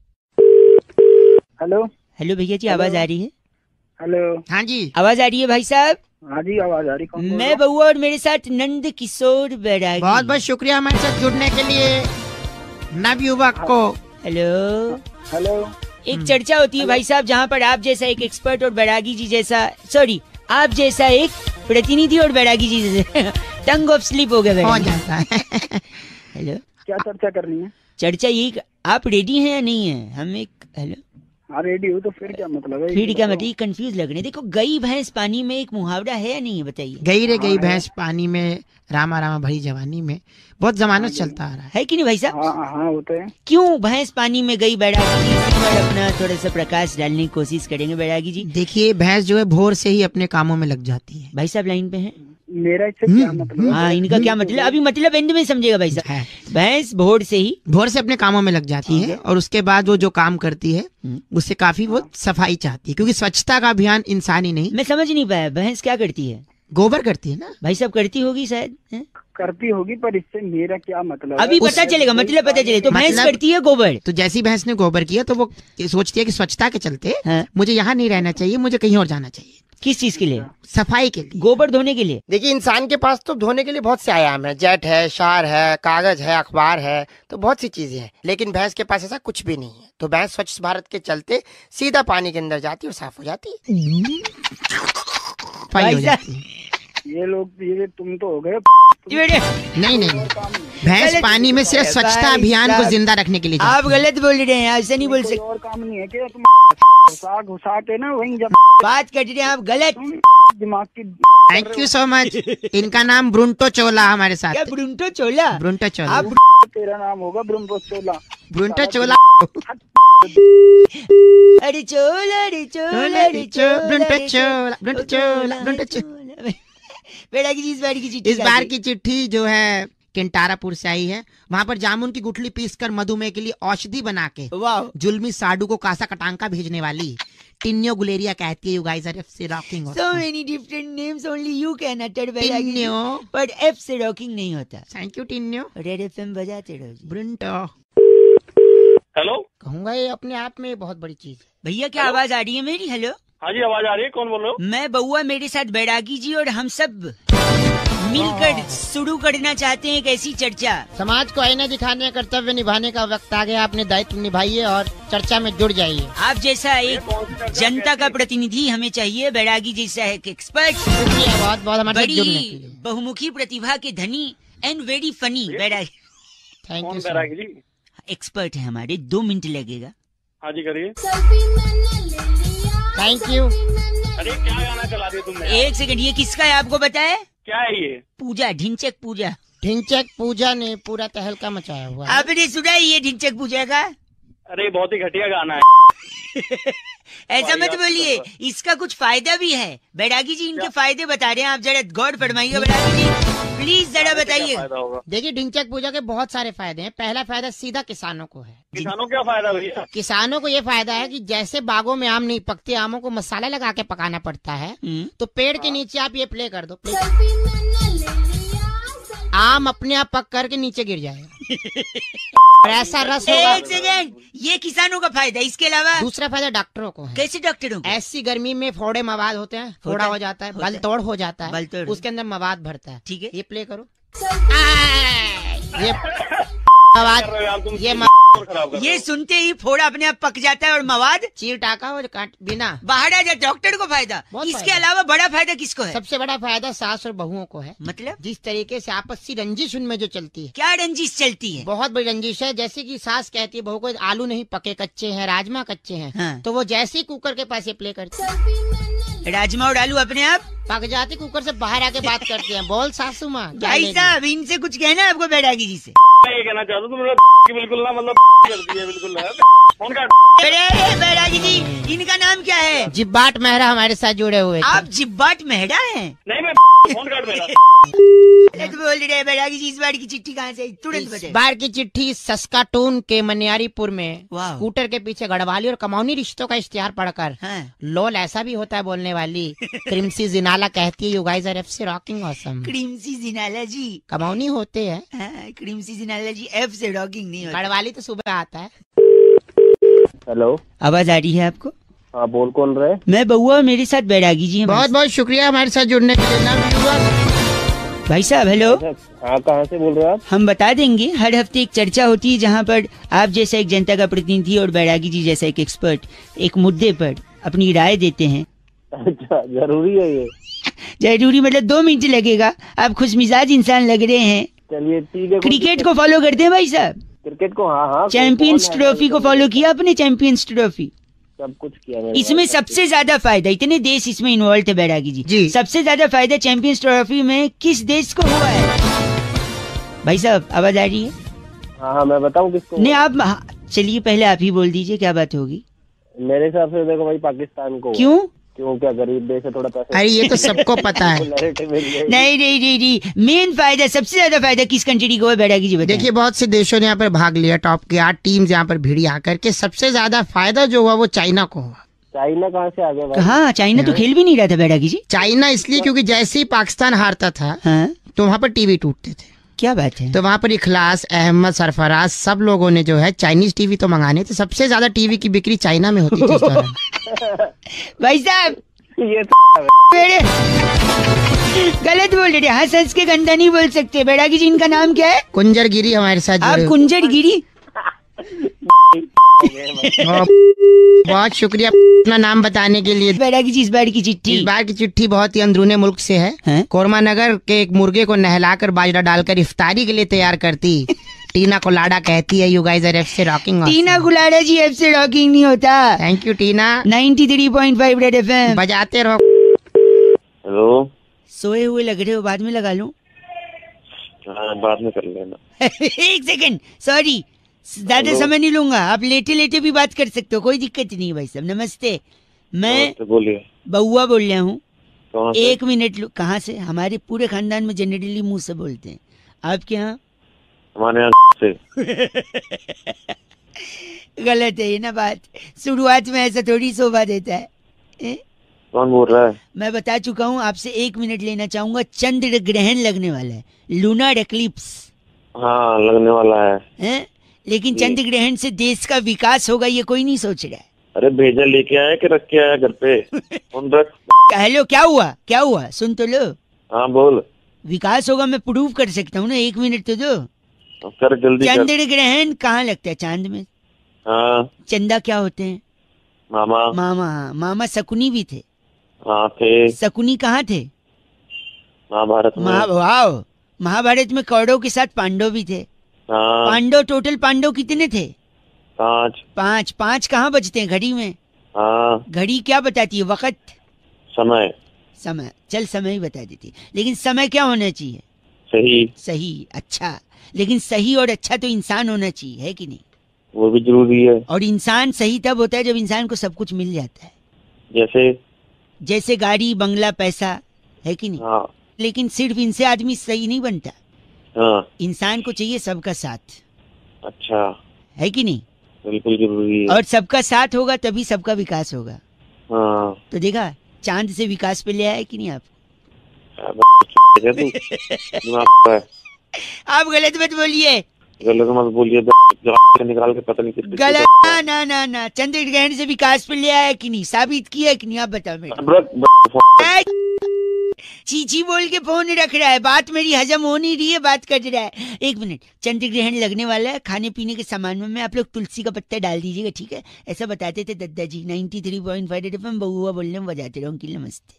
हेलो हेलो भैया जी, आवाज आ रही है? हेलो। हाँ जी, आवाज आ रही है भाई साहब? हाँ जी आवाज आ रही। कौन बोल रहा? मैं बउआ और मेरे साथ नंद किशोर बैरागी। बहुत बहुत शुक्रिया हमारे साथ जुड़ने के लिए। नवयुवक को। हेलो। हेलो। एक चर्चा होती है भाई साहब जहाँ पर आप जैसा एक एक्सपर्ट और बैरागी जी जैसा, सॉरी आप जैसा एक प्रतिनिधि और बैरागी जी जैसे टंग ऑफ स्लिप हो गया हो जाता है। हेलो, क्या चर्चा करनी है? चर्चा यही, आप रेडी हैं या नहीं है? हम एक, हेलो, हाँ रेडी हो तो फिर क्या मतलब है? फिर क्या मतलब, कंफ्यूज लग रहे हैं। देखो, गई भैंस पानी में एक मुहावरा है या नहीं है, बताइए। गई रे गई भैंस पानी में, रामा रामा भरी जवानी में, बहुत जमानों से चलता आ रहा है कि नहीं भाई साहब? हाँ हाँ होता है। क्यों भैंस पानी में गई, बैरागी जी इस पर अपना थोड़ा सा प्रकाश डालने की कोशिश करेंगे बैरागी जी। देखिए, भैंस जो है भोर से ही अपने कामों में लग जाती है। भाई साहब लाइन पे हैं? मेरा इससे क्या मतलब? हाँ, इनका क्या मतलब, अभी मतलब एंड में समझेगा भाई साहब। भैंस भोर से अपने कामों में लग जाती है और उसके बाद वो जो काम करती है उससे काफी वो सफाई चाहती है, क्योंकि स्वच्छता का अभियान इंसानी नहीं। मैं समझ नहीं पाया, भैंस क्या करती है? गोबर करती है ना भाई साहब, करती होगी शायद, करती होगी, पर इससे मेरा क्या मतलब? अभी पता चलेगा, मतलब पता चले। तो भैंस करती है गोबर, तो जैसी भैंस ने गोबर किया तो वो सोचती है कि स्वच्छता के चलते मुझे यहाँ नहीं रहना चाहिए, मुझे कहीं और जाना चाहिए। किस चीज के लिए? सफाई के लिए, गोबर धोने के लिए। देखिए, इंसान के पास तो धोने के लिए बहुत से आयाम है, जेट है, शार है, कागज है, अखबार है, तो बहुत सी चीजें हैं, लेकिन भैंस के पास ऐसा कुछ भी नहीं है। तो भैंस स्वच्छ भारत के चलते सीधा पानी के अंदर जाती है और साफ हो जाती है, सफाई हो जाती है। ये लोग, ये तुम तो हो गए। नहीं, भैंस पानी में सिर्फ स्वच्छता अभियान को जिंदा रखने के लिए। आप गलत बोल रहे हैं, ऐसे नहीं बोल सकते। और काम नहीं है क्या? तुम घुसा के ना वहीं जब बात कर रहे हैं आप, गलत दिमाग की। Thank you so much. इनका नाम ब्रुंटो चोला हमारे साथ। क्या ब्रुंटो चोला? ब्रुंटो चोला। तेरा नाम होगा ब्रुंटो चोला। ब्रुंटो चोला। अरे चोला, अरे चोला, अरे चोला, ब्रुंटो चोला, ब्रुंटो चोला, ब्रुंटो चोला। बैरागी जी, इस बार की चिट्ठी, इस बार की चिट्ठी जो है केंटारापुर से आई है। वहाँ पर जामुन की गुठली पीसकर मधुमेह के लिए औषधि बना के जुल्मी साडू को कासा कटांका भेजने वाली टिन्यो गुलेरिया कहती है, यू गाइस आर एफ से rocking. So many different names, only you can utter Bairagi ji, but F से रॉकिंग नहीं होता। थैंक यू टिन्यो। रेड एफएम बजाते रहो जी। ब्रुंटो। हेलो, कहूँगा ये अपने आप में बहुत बड़ी चीज है। भैया क्या आवाज आ रही है मेरी? हेलो, हाँ जी आवाज आ रही है, कौन बोल रहे हो? मैं बउआ, मेरे साथ बैरागी जी और हम सब मिलकर शुरू करना चाहते हैं एक ऐसी चर्चा। समाज को आईना दिखाने का कर्तव्य निभाने का वक्त आ गया, अपने दायित्व निभाइए और चर्चा में जुड़ जाइए। आप जैसा एक जनता का प्रतिनिधि हमें चाहिए, बैरागी जैसा एक एक्सपर्ट, बहुत बहुत हमारे साथ जुड़ने के बड़ी लिए। बहुमुखी प्रतिभा के धनी and very funny Bairagi. Thank you. Bairagi ji expert है हमारे, 2 मिनट लगेगा। हाँ जी करिए। Thank you. अरे क्या गाना चला दिया तुमने? 1 सेकंड, ये किसका है आपको बताया? क्या है ये? पूजा, ढिंचक पूजा। ढिंचक पूजा ने पूरा तहलका मचाया हुआ है। आपने सुना है ये ढिंचक पूजा का? अरे बहुत ही घटिया गाना है। ऐसा मत बोलिए, इसका कुछ फायदा भी है। बैरागी जी इनके फायदे बता रहे हैं, आप जरा गौर फरमाइए बैरागी जी, प्लीज जरा बताइए। देखिए, ढिंचक पूजा के बहुत सारे फायदे हैं। पहला फायदा सीधा किसानों को है। किसानों क्या फायदा भैया? किसानों को ये फायदा है कि जैसे बागों में आम नहीं पकते, आमों को मसाला लगा के पकाना पड़ता है, तो पेड़ के नीचे आप ये प्ले कर दो, आम अपने आप पक करके नीचे गिर जाएगा। ऐसा रस होगा। 1 सेकंड, ये किसानों का फायदा। इसके अलावा दूसरा फायदा डॉक्टरों को है। कैसे डॉक्टरों को? ऐसी गर्मी में फोड़े मवाद होते हैं, फोड़ा हो जाता है, बल तोड़ हो जाता है, उसके अंदर मवाद भरता है। ठीक है, ये प्ले करो। ये मवाद, ये सुनते ही फोड़ा अपने आप पक जाता है और मवाद चीर टाका हो काट बिना बाहर आ जाए। डॉक्टर को फायदा। इसके अलावा बड़ा फायदा किसको है? सबसे बड़ा फायदा सास और बहुओं को है। मतलब जिस तरीके से आपसी रंजिश उनमें जो चलती है। क्या रंजिश चलती है? बहुत बड़ी रंजिश है। जैसे कि सास कहती है बहू को, आलू नहीं पके कच्चे हैं, राजमा कच्चे हैं, हाँ। तो वो जैसे ही कुकर के पास ये प्ले करती है, राजमा और आलू अपने आप पक जाते, कुकर से बाहर आके बात करते हैं, बोल सासू माँ। भाई साहब, इनसे कुछ कहना है आपको बैरागी जी से? मैं ये कहना चाहता हूँ, तुम बिल्कुल ना मतलब करती है बिल्कुल। फोन काट। अरे बैरागी जी, इनका नाम क्या है? जिब्बाट मेहरा हमारे साथ जुड़े हुए थे। आप जिब्बाट मेहरा हैं? नहीं, मैं फोन काट मेरा। बोल रहे बैरागी जी, इस बार की चिट्ठी कहाँ से? तुरंत बताइए। इस बार की चिट्ठी सस्काटून के मनियारीपुर में वाह। स्कूटर के पीछे गढ़वाली और कमौनी रिश्तों का इश्तिहार पढ़कर लोल ऐसा भी होता है बोलने वाली क्रिमसी जिनाला कहती है, यू गाइस आर एफ से रॉकिंग ऑसम। क्रिमसी जिनाला जी कमौनी होते हैं। क्रिमसी जिनाला जी एफ से रॉकिंग नहीं होता। गढ़वाली तो सुबह आता है। हेलो, आवाज आ रही है आपको? हाँ बोल, कौन रहे? मैं बउआ, मेरे साथ बैरागी जी हैं। बहुत बहुत शुक्रिया हमारे साथ जुड़ने के लिए। भाई साहब हेलो। हाँ, कहाँ से बोल रहे हो आप? हम बता देंगे, हर हफ्ते एक चर्चा होती है जहाँ पर आप जैसा एक जनता का प्रतिनिधि और बैरागी जी जैसा एक एक्सपर्ट एक मुद्दे पर अपनी राय देते हैं। अच्छा, जरूरी है ये? जरूरी मतलब 2 मिनट लगेगा। आप खुशमिजाज इंसान लग रहे हैं। चलिए ठीक है। क्रिकेट को फॉलो करते हैं भाई साहब? क्रिकेट को हाँ। चैंपियंस ट्रॉफी को फॉलो किया आपने? चैंपियंस ट्रॉफी सब कुछ किया मैंने। इसमें सबसे ज्यादा फायदा, इतने देश इसमें इन्वॉल्व थे बैरागी जी, सबसे ज्यादा फायदा चैंपियंस ट्रॉफी में किस देश को हुआ है? भाई साहब आवाज आ रही है? हाँ, मैं बताऊँ किसको? नहीं आप चलिए पहले आप ही बोल दीजिए, क्या बात होगी? मेरे हिसाब से देखो भाई, पाकिस्तान को। क्यों? क्यों, क्या गरीब देश है, थोड़ा पैसा। अरे ये तो सबको पता है। नहीं, मेन फायदा, सबसे ज्यादा फायदा किस कंट्री को है बैरागी जी बताएं? देखिए बहुत से देशों ने यहाँ पर भाग लिया, टॉप की 8 टीम्स यहाँ पर भिड़ी आकर के। सबसे ज्यादा फायदा जो हुआ वो चाइना को हुआ। चाइना कहाँ से आ गया भाई? हाँ, चाइना तो खेल भी नहीं रहा था बैरागी जी। चाइना इसलिए क्योंकि जैसे ही पाकिस्तान हारता था हाँ? तो वहाँ पर टीवी टूटते थे। क्या बात है? तो वहाँ पर इखलास, अहमद, सरफराज सब लोगों ने जो है चाइनीज टीवी तो मंगाने थे। सबसे ज्यादा टीवी की बिक्री चाइना में होती थी उस दौरान। भाई साहब ये गलत बोल रहे, हंस हंस के गंदा नहीं बोल सकते। बैरागी जी इनका नाम क्या है? कुंजर गिरी हमारे साथ आप जुड़े। कुंजर गिरी? बहुत शुक्रिया अपना नाम बताने के लिए। बैरागी जी इस बार की चिट्ठी, इस बार की चिट्ठी बहुत ही अंदरूने मुल्क से है। कोरमा नगर के एक मुर्गे को नहलाकर बाजरा डालकर इफ्तारी के लिए तैयार करती टीना कोलाडा कहती है, यू गाइस आर एफ से rocking. Tina Colada ji, F से रॉकिंग नहीं होता। Thank you Tina. 93.5 red FM बजाते रहो। हेलो, सोए हुए लग रहे हो, बाद में लगा लूं? बाद में कर लेना। एक सेकंड, सॉरी, ज्यादा समय नहीं लूंगा। आप लेटे लेटे भी बात कर सकते हो, कोई दिक्कत नहीं है भाई साहब। नमस्ते, मैं बोलिए। बउआ बोल रहा हूँ। कहाँ से? 1 मिनट कहाँ से? हमारे पूरे खानदान में जनरली मुंह से बोलते हैं। आपके यहाँ? हमारे यहाँ से। गलत है ये ना बात, शुरुआत में ऐसा थोड़ी शोभा देता है। कौन बोल रहा है? मैं बता चुका हूँ, आपसे 1 मिनट लेना चाहूंगा। चंद्र ग्रहण लगने वाला है, लूनर एक्लिप्स। हाँ, लगने वाला है। लेकिन चंद्र ग्रहण से देश का विकास होगा ये कोई नहीं सोच रहा है। अरे भेजा लेके आया कि रख के आया घर पे? कौन रख? हेलो, क्या हुआ? सुन तो लो। हाँ बोल। विकास होगा, मैं प्रूव कर सकता हूँ ना, 1 मिनट तो दो। कर जल्दी। चंद्र ग्रहण कहाँ लगता है? चांद में। हाँ। चंदा क्या होते हैं? मामा। मामा शकुनी भी थे। हाँ थे। शकुनी कहाँ थे? महाभारत में। वाह, महाभारत में कौरवों के साथ पांडव भी थे। हाँ। पांडव, टोटल पांडव कितने थे? 5। 5 कहाँ बजते हैं घड़ी में? हाँ। घड़ी क्या बताती है? वक्त, समय। चल समय ही बता देती, लेकिन समय क्या होना चाहिए? सही। अच्छा, लेकिन सही और अच्छा तो इंसान होना चाहिए, है कि नहीं? वो भी जरूरी है। और इंसान सही तब होता है जब इंसान को सब कुछ मिल जाता है। जैसे गाड़ी, बंगला, पैसा, है कि नहीं? हाँ। लेकिन सिर्फ इनसे आदमी सही नहीं बनता। हाँ। इंसान को चाहिए सबका साथ। अच्छा, है कि नहीं? बिल्कुल जरूरी है। और सबका साथ होगा तभी सबका विकास होगा। हाँ। तो देखा, चांद से विकास पे ले आया कि नहीं आप? आप गलत मत बोलिए। गलत मत बोलिए, निकाल के पता नहीं किस गलत। ना, चंद्र ग्रहण से विकास पे ले आया कि नहीं? साबित किया कि नहीं? आप बताओ मेरे। चीची बोल के फोन रख रहा है, बात मेरी हजम हो नहीं रही है, बात कर रहा है। 1 मिनट, चंद्र ग्रहण लगने वाला है, खाने पीने के सामान में आप लोग तुलसी का पत्ता डाल दीजिएगा, ठीक है? ऐसा बताते थे दादाजी। 93.5 एफएम बउआ बोलने में बजाते रहो। अंकिल नमस्ते।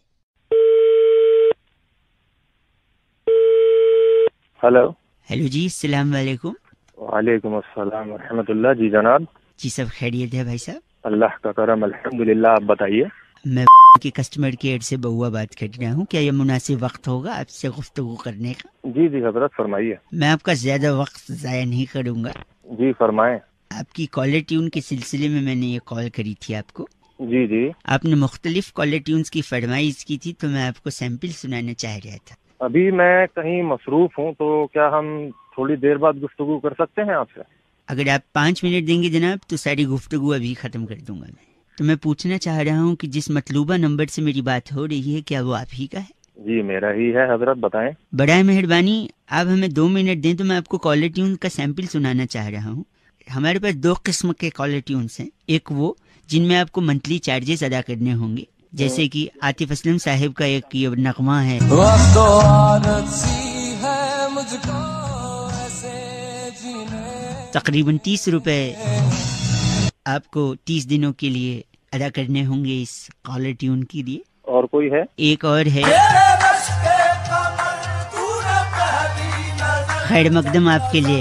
हेलो जी, अस्सलाम वालेकुम। वालेकुम अस्सलाम रहमतुल्लाह। जी जनाब। जी सब खैरियत है भाई साहब? अल्लाह का करम अल्हम्दुलिल्लाह। आप बताइए। मैं की कस्टमर केयर से बउआ बात कर रहा हूँ। क्या ये मुनासिब वक्त होगा आपसे गुफ्तगू करने का? जी हजरत फरमाइए। मैं आपका ज्यादा वक्त जाया नहीं करूँगा। जी फरमाएं। आपकी कॉलर ट्यून के सिलसिले में मैंने ये कॉल करी थी आपको। जी। आपने मुख्तलिफ कॉलर ट्यून्स की फरमाइश की थी, तो मैं आपको सैंपल सुनाना चाह रहा था। अभी मैं कहीं मसरूफ हूँ, तो क्या हम थोड़ी देर बाद गुफ्तगू कर सकते हैं आपसे? अगर आप 5 मिनट देंगे जनाब तो सारी गुफ्तगू अभी खत्म कर दूंगा मैं। तो मैं पूछना चाह रहा हूँ कि जिस मतलूबा नंबर से मेरी बात हो रही है, क्या वो आप ही का है? जी मेरा ही है हजरत, बताएं। बड़ा मेहरबानी, आप हमें 2 मिनट दें तो मैं आपको कॉलर ट्यून का सैंपल सुनाना चाह रहा हूँ। हमारे पास 2 किस्म के कॉलर ट्यून्स हैं। एक वो जिनमें आपको मंथली चार्जेस अदा करने होंगे, जैसे कि आतिफ असलम साहिब का एक ये नगमा है, तकरीबन 30 रुपए आपको 30 दिनों के लिए अदा करने होंगे इस कॉलर ट्यून के लिए। और कोई है? एक और है, खैर मकदम आपके लिए।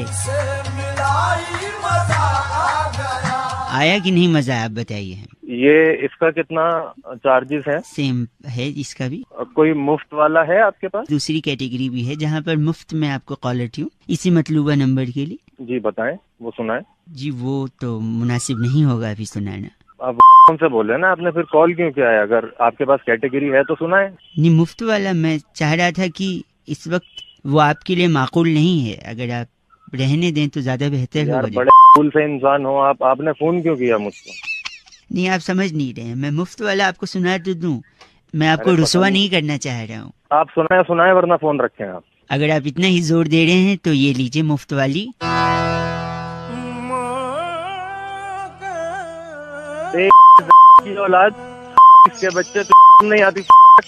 आया कि नहीं मजा, आप बताइए। ये इसका कितना चार्जेस है? सेम है इसका भी। कोई मुफ्त वाला है आपके पास? दूसरी कैटेगरी भी है जहाँ पर मुफ्त में आपको कॉलर ट्यून इसी मतलूबा नंबर के लिए। जी बताएं, वो सुनाएं। जी वो तो मुनासिब नहीं होगा अभी सुनाना। आप कौन से बोल रहे हैं ना, आपने फिर कॉल क्यों किया है? अगर आपके पास कैटेगरी है तो सुनाएं। नहीं, मुफ्त वाला मैं चाह रहा था कि इस वक्त वो आपके लिए माकूल नहीं है, अगर आप रहने दें तो ज्यादा बेहतर होगा। बड़े फूल से इंसान हो आप, आपने फोन क्यों किया मुझको? नहीं, आप समझ नहीं रहे हैं। मैं मुफ्त वाला आपको सुना तो दूं, मैं आपको रुसवा नहीं करना चाह रहा हूँ। आप सुनाए वरना फोन रखें आप। अगर आप इतना ही जोर दे रहे हैं तो ये लीजिए मुफ्त वाली। की औलाद इसके बच्चे तो नहीं आती।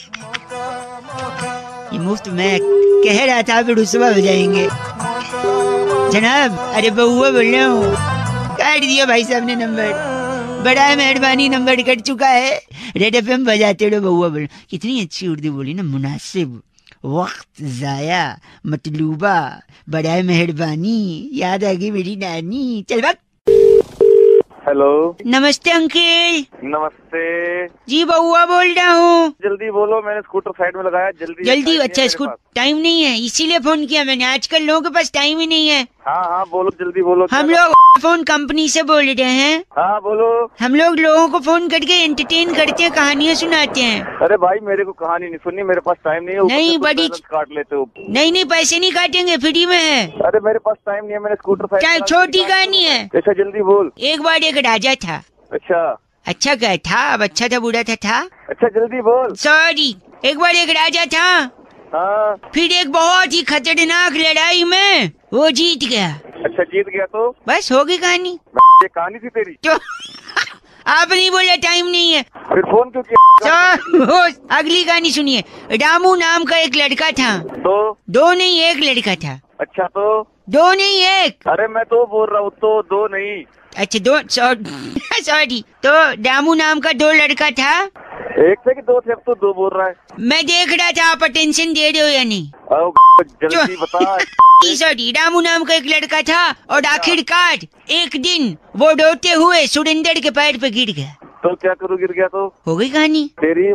ये मुफ्त मैं कह रहा था, फिर रुसवा हो जाएंगे जनाब। अरे बउआ बोल रहा हूँ, काट दिया भाई साहब ने नंबर। बड़ा मेहरबानी, नंबर कट चुका है। रेड एफएम बजाते रहो बउआ बोल। कितनी अच्छी उर्दू बोली ना, मुनासिब, वक्त जाया, मतलूबा, बड़ा मेहरबानी, याद आ गई मेरी नानी। चल वक्त। हेलो, नमस्ते अंकल। नमस्ते जी बउआ बोल रहा हूँ। जल्दी बोलो, मैंने स्कूटर साइड में लगाया। जल्दी। अच्छा, स्कूटर टाइम नहीं है इसीलिए फोन किया मैंने। आजकल लोगों के पास टाइम ही नहीं है। हाँ बोलो, जल्दी बोलो। हम लोग फोन कंपनी से बोल रहे हैं। हाँ बोलो। हम लोग लोगों को फोन करके एंटरटेन करते हैं, कहानियाँ सुनाते हैं। अरे भाई मेरे को कहानी नहीं सुननी, मेरे पास टाइम नहीं है। नहीं, बड़ी काट लेते हो। नहीं, पैसे नहीं काटेंगे, फ्री में है। अरे मेरे पास टाइम नहीं है, मैंने स्कूटर साइड। क्या छोटी कहानी है? अच्छा जल्दी बोल। एक बार एक राजा था। अच्छा क्या था? अब अच्छा था बुरा था? अच्छा जल्दी बोल। सॉरी। एक बार एक राजा था। हाँ। फिर एक बहुत ही खतरनाक लड़ाई में वो जीत गया। अच्छा जीत गया तो बस हो गई कहानी। ये कहानी थी तेरी? तो आप नहीं बोले टाइम नहीं है, फिर फोन क्यों किया? अगली कहानी सुनिए। रामू नाम का एक लड़का था। दो नहीं एक लड़का था। अच्छा तो दो नहीं एक। अरे मैं तो बोल रहा हूँ, तो दो नहीं। अच्छा दो, सॉरी। तो रामू नाम का दो लड़का था। एक से कि दो थे? अब तो दो बोल रहा है। मैं देख रहा था आप अटेंशन दे रहे हो या नहीं। जल्दी बता। सॉरी, रामू नाम का एक लड़का था और आखिरकार एक दिन वो रोते हुए सुरेंद्र के पैर पे गिर गया। तो क्या करूँ, गिर गया तो? हो गई कहानी तेरी।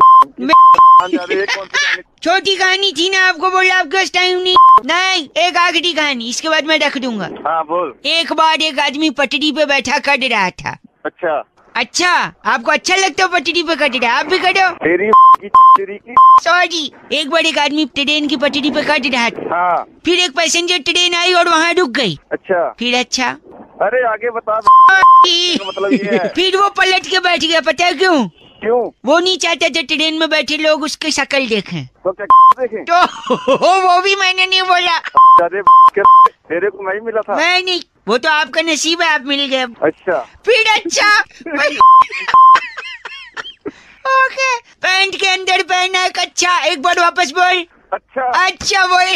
छोटी कहानी थी ना, आपको बोला आपके पास टाइम नहीं। नहीं, एक आखिरी कहानी, इसके बाद मैं रख दूंगा। हाँ बोल। एक बार एक आदमी पटरी पे बैठा कट रहा था। अच्छा, आपको अच्छा लगता है पटरी पे कट रहा? आप भी कटो। तेरी की। सॉरी। एक बार एक आदमी ट्रेन की पटरी पे कट रहा था। हाँ। फिर एक पैसेंजर ट्रेन आई और वहाँ रुक गई। अच्छा। फिर अच्छा। अरे आगे बता। मतलब ये है। फिर वो पलट के बैठ गया, पता है क्यों? क्यों? वो नहीं चाहता था ट्रेन में बैठे लोग उसकी शक्ल देखें। तो क्या देखें? तो वो भी मैंने नहीं बोला। तेरे को मैं ही मिला था। मैं नहीं, वो तो आपका नसीब है, आप मिल गए। अच्छा। फिर अच्छा। ओके, पैंट के अंदर पहना एक अच्छा। एक बार वापस बोल। अच्छा बोल।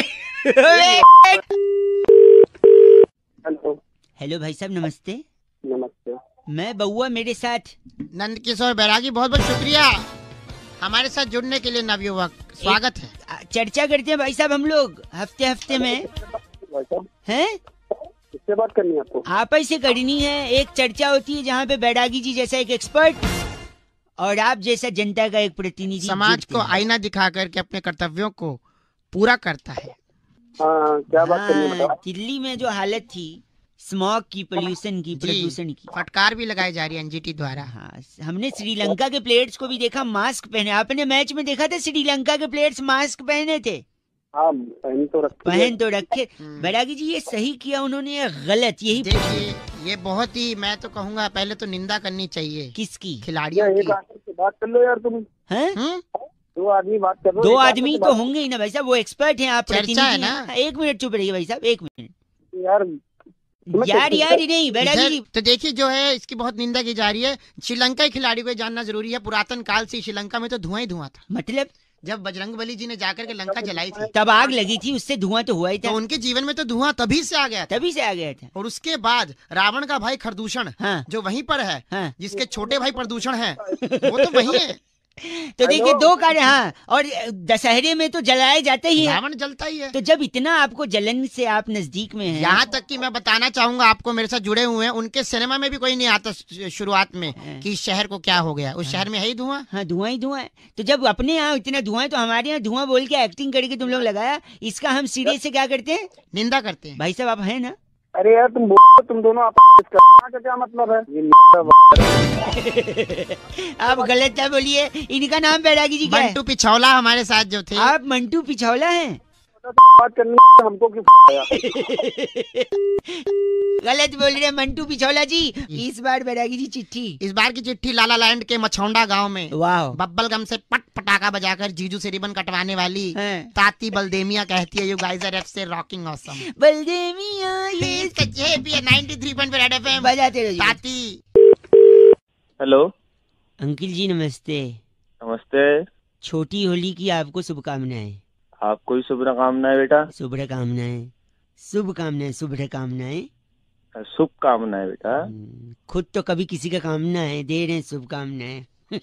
हेलो भाई साहब, नमस्ते। नमस्ते। मैं बउआ, मेरे साथ नंद किशोर बैरागी। बहुत बहुत शुक्रिया हमारे साथ जुड़ने के लिए नवयुवक, स्वागत है। चर्चा करते हैं भाई साहब हम लोग हफ्ते में। हैं? किससे बात करनी है आपको? आप ही से करनी है। एक चर्चा होती है जहाँ पे बैरागी जी जैसा एक एक्सपर्ट और आप जैसा जनता का एक प्रतिनिधि समाज को आईना दिखा करके अपने कर्तव्यों को पूरा करता है। क्या बात करनी है? दिल्ली में जो हालत थी स्मॉग की, पोल्यूशन की, प्रदूषण की, फटकार भी लगाई जा रही है एनजीटी द्वारा। हाँ, हमने श्रीलंका के प्लेयर्स को भी देखा मास्क पहने। आपने मैच में देखा था श्रीलंका के प्लेयर्स मास्क पहने थे? हाँ, पहन तो रखे। बैरागी जी ये सही किया उन्होंने या गलत? यही देखिए, ये बहुत ही, मैं तो कहूँगा पहले तो निंदा करनी चाहिए। किसकी? खिलाड़ियों की। बात कर लो यार तुम। हैं? दो आदमी बात कर लो। दो आदमी तो होंगे ही ना भाई साहब, वो एक्सपर्ट हैं, आप चर्चा है ना। एक मिनट चुप रहिए भाई साहब, एक मिनट। यार नहीं बैरागी जी। तो देखिए, जो है इसकी बहुत निंदा की जा रही है। श्रीलंका के खिलाड़ी को जानना जरूरी है, पुरातन काल से श्रीलंका में तो धुआं ही धुआं था। मतलब जब बजरंगबली जी ने जाकर के लंका जलाई थी, तब आग लगी थी, उससे धुआं तो हुआ ही था। तो उनके जीवन में तो धुआं तभी से आ गया था। तभी से आ गया था। और उसके बाद रावण का भाई खरदूषण, हाँ। जो वहीं पर है, हाँ। जिसके छोटे भाई प्रदूषण है, वो तो वही है। तो देखिए दो कार्य। हाँ, और दशहरे में तो जलाए जाते ही है, रावण जलता ही है। तो जब इतना आपको जलन से आप नजदीक में हैं, यहाँ तक कि मैं बताना चाहूंगा आपको, मेरे साथ जुड़े हुए हैं, उनके सिनेमा में भी कोई नहीं आता शुरुआत में कि इस शहर को क्या हो गया, उस शहर में है ही धुआं। हाँ, धुआं ही धुआं है। तो जब अपने यहाँ इतना धुआं है तो हमारे यहाँ धुआं बोल के एक्टिंग करके तुम लोग लगाया, इसका हम सिरे से क्या करते हैं? निंदा करते हैं। भाई साहब आप है ना? अरे यार तुम दोनों आपस का क्या मतलब है? आप गलत क्या बोलिए। इनका नाम बैरागी जी क्या है? मंटू पिछौला हमारे साथ जो थे। आप मंटू पिछौला हैं? बात करनी हमको क्यों? गलत बोल रहे मंटू पिछौला जी। इस बार बैरागी जी चिट्ठी, इस बार की चिट्ठी लाला लैंड के मछौंडा गांव में वाह, बब्बल गम से पट पटाखा बजाकर जीजू से रिबन कटवाने वाली ताती बलदेमिया कहती है, यू गाइस आर एफ से रॉकिंग ऑसम। बलदेमिया ये 93.4 रेड एफएम बजाते रहिए। ताती। हेलो अंकिल जी नमस्ते। नमस्ते। छोटी होली की आपको शुभकामनाएं। आपको ही शुभकामनाएं बेटा। शुभकामनाएं, शुभकामनाएं, शुभकामनाएं, शुभकामनाएं बेटा। खुद तो कभी किसी का कामना है, दे रहे हैं शुभकामनाएं।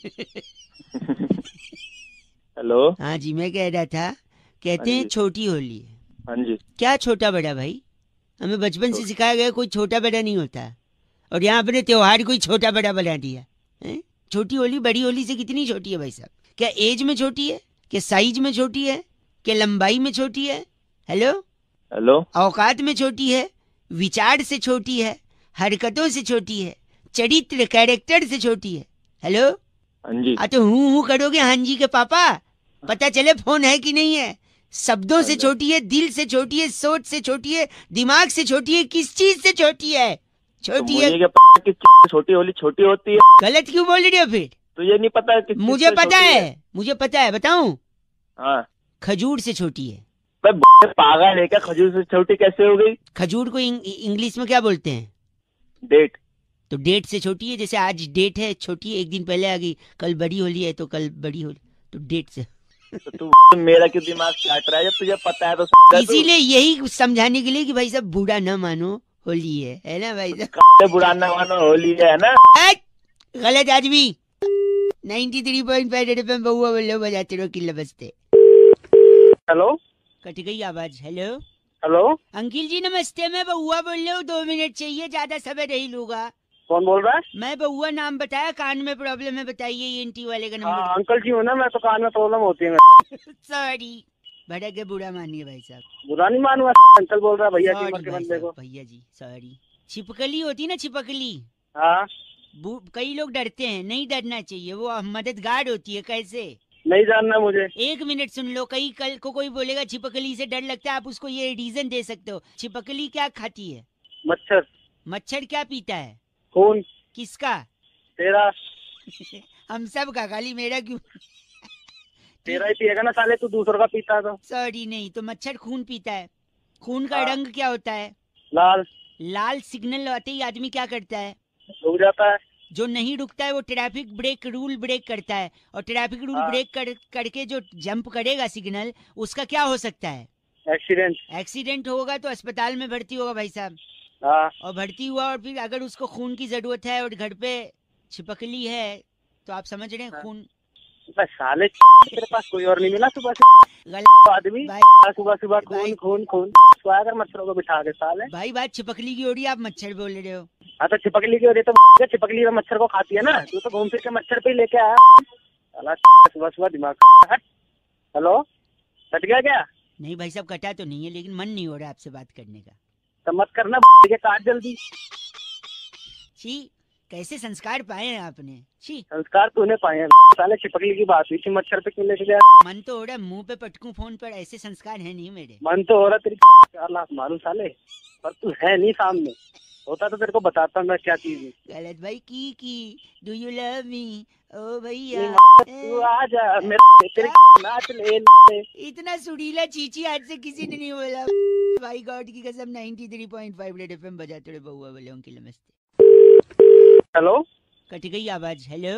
हेलो। हाँ जी, मैं कह रहा था, कहते हैं छोटी होली है। हाँ जी। क्या छोटा बड़ा भाई? हमें बचपन से सिखाया गया कोई छोटा बड़ा नहीं होता, और यहाँ अपने त्योहार कोई छोटा बड़ा बना दिया है? छोटी होली बड़ी होली से कितनी छोटी है भाई साहब? क्या एज में छोटी है? क्या साइज में छोटी है? क्या लंबाई में छोटी है? Hello hello. औकात में छोटी है? विचार से छोटी है? हरकतों से छोटी है? चरित्र कैरेक्टर से छोटी है? हेलो। हाँ जी। तो हूँ करोगे हाँ जी के पापा, पता चले फोन है कि नहीं है। शब्दों से छोटी है, दिल से छोटी है, सोच से छोटी है, दिमाग से छोटी है, किस चीज से छोटी है? छोटी है। छोटी होली छोटी होती है। गलत क्यों बोल रहे हो फिर? तो ये नहीं पता है? मुझे पता है, मुझे पता है, बताऊं? हाँ। खजूर से छोटी है। पागल है क्या? खजूर से छोटी कैसे हो गई? खजूर को इंग्लिश में क्या बोलते हैं? डेट। तो डेट से छोटी है, जैसे आज डेट है छोटी है, एक दिन पहले आ गई, कल बड़ी होली है तो कल बड़ी होली, तो डेट से। तो तू मेरा क्यों दिमाग काट रहा है? जब तुझे पता है तो। इसीलिए यही समझाने के लिए कि भाई साहब बुरा न मानो, होली है ना भाई साहब? बुरा न मानो, होली है ना। गलत आदमी। 93.5 रेड एफएम बहुआ बोलो, बजाते रहो किल्ला बजते। हेलो। कट गई आवाज। हेलो। हेलो अंकिल जी नमस्ते, मैं बहुआ बोल रहा हूँ, 2 मिनट चाहिए, ज्यादा समय नहीं लूंगा। कौन बोल रहा है? मैं बहुआ नाम बताया, कान में प्रॉब्लम है, बताइए ENT वाले का नंबर। अंकल जी हो ना, मैं तो कान में प्रॉब्लम होती है। सॉरी, भड़क के बुरा मानिए भाई साहब। बुरा नहीं मानूंगा, अंकल बोल रहा है भैया की उम्र के बंदे को। भैया जी सॉरी। छिपकली होती ना, छिपकली। हाँ। कई लोग डरते हैं, नहीं डरना चाहिए, वो मददगार होती है। कैसे? नहीं जानना मुझे। 1 मिनट सुन लो। कई कल को कोई बोलेगा छिपकली से डर लगता है, आप उसको ये रीजन दे सकते हो। छिपकली क्या खाती है? मच्छर। मच्छर क्या पीता है? खून। किसका? तेरा। हम सब का, खाली मेरा क्यों? तेरा ही पिएगा ना साले, तू दूसरों का पीता तो। सॉरी, नहीं तो मच्छर खून पीता है। खून का रंग क्या होता है? लाल। लाल सिग्नल आते ही आदमी क्या करता है? रुक जाता है। जो नहीं रुकता है वो ट्रैफिक ब्रेक रूल ब्रेक करता है, और ट्रैफिक रूल ब्रेक करके जो जंप करेगा सिग्नल, उसका क्या हो सकता है? एक्सीडेंट। एक्सीडेंट होगा तो अस्पताल में भर्ती होगा भाई साहब। और भर्ती हुआ, और फिर अगर उसको खून की जरूरत है और घर पे छिपकली है, तो आप समझ रहे हैं खून। बस साले तेरे पास कोई और नहीं मिला सुबह से? गलत आदमी। सुबह सुबह खून खून खून अगर मच्छरों को बिठा के साले। भाई बात छिपकली की हो रही है, आप मच्छर बोल रहे हो। हाँ तो छिपकली की हो रही है तो छिपकली मच्छर को खाती है ना, तू तो घूम फिर के मच्छर पे ही लेके आया। सुबह सुबह दिमाग। हेलो, कट गया क्या? नहीं भाई साहब, कटा तो नहीं है, लेकिन मन नहीं हो रहा आपसे बात करने का। तो मत करना, काट जल्दी। छी, कैसे संस्कार पाए हैं आपने? छी, संस्कार तूने पाए हैं साले। छिपकली की बात हुई, मच्छर पे क्यों लेके गया? मन तो हो रहा है मुंह पे पटकूं फोन पर, ऐसे संस्कार है नहीं मेरे। मन तो हो रहा तेरी 4 लाख मारूं साले, पर तू है नहीं सामने। होता तो तेरे को बताता मैं क्या चीज है। गलत भाई की डू यू लव मी ओ भैया, तू आ जा मेरे तेरे नाच ले। इतना सुरीला चीची आज से किसी ने नहीं बोला भाई, गॉड की कसम। 93.5 रेड एफएम बजाते रहे बहुआ बोले। नमस्ते। हेलो। कट गई आवाज। हेलो।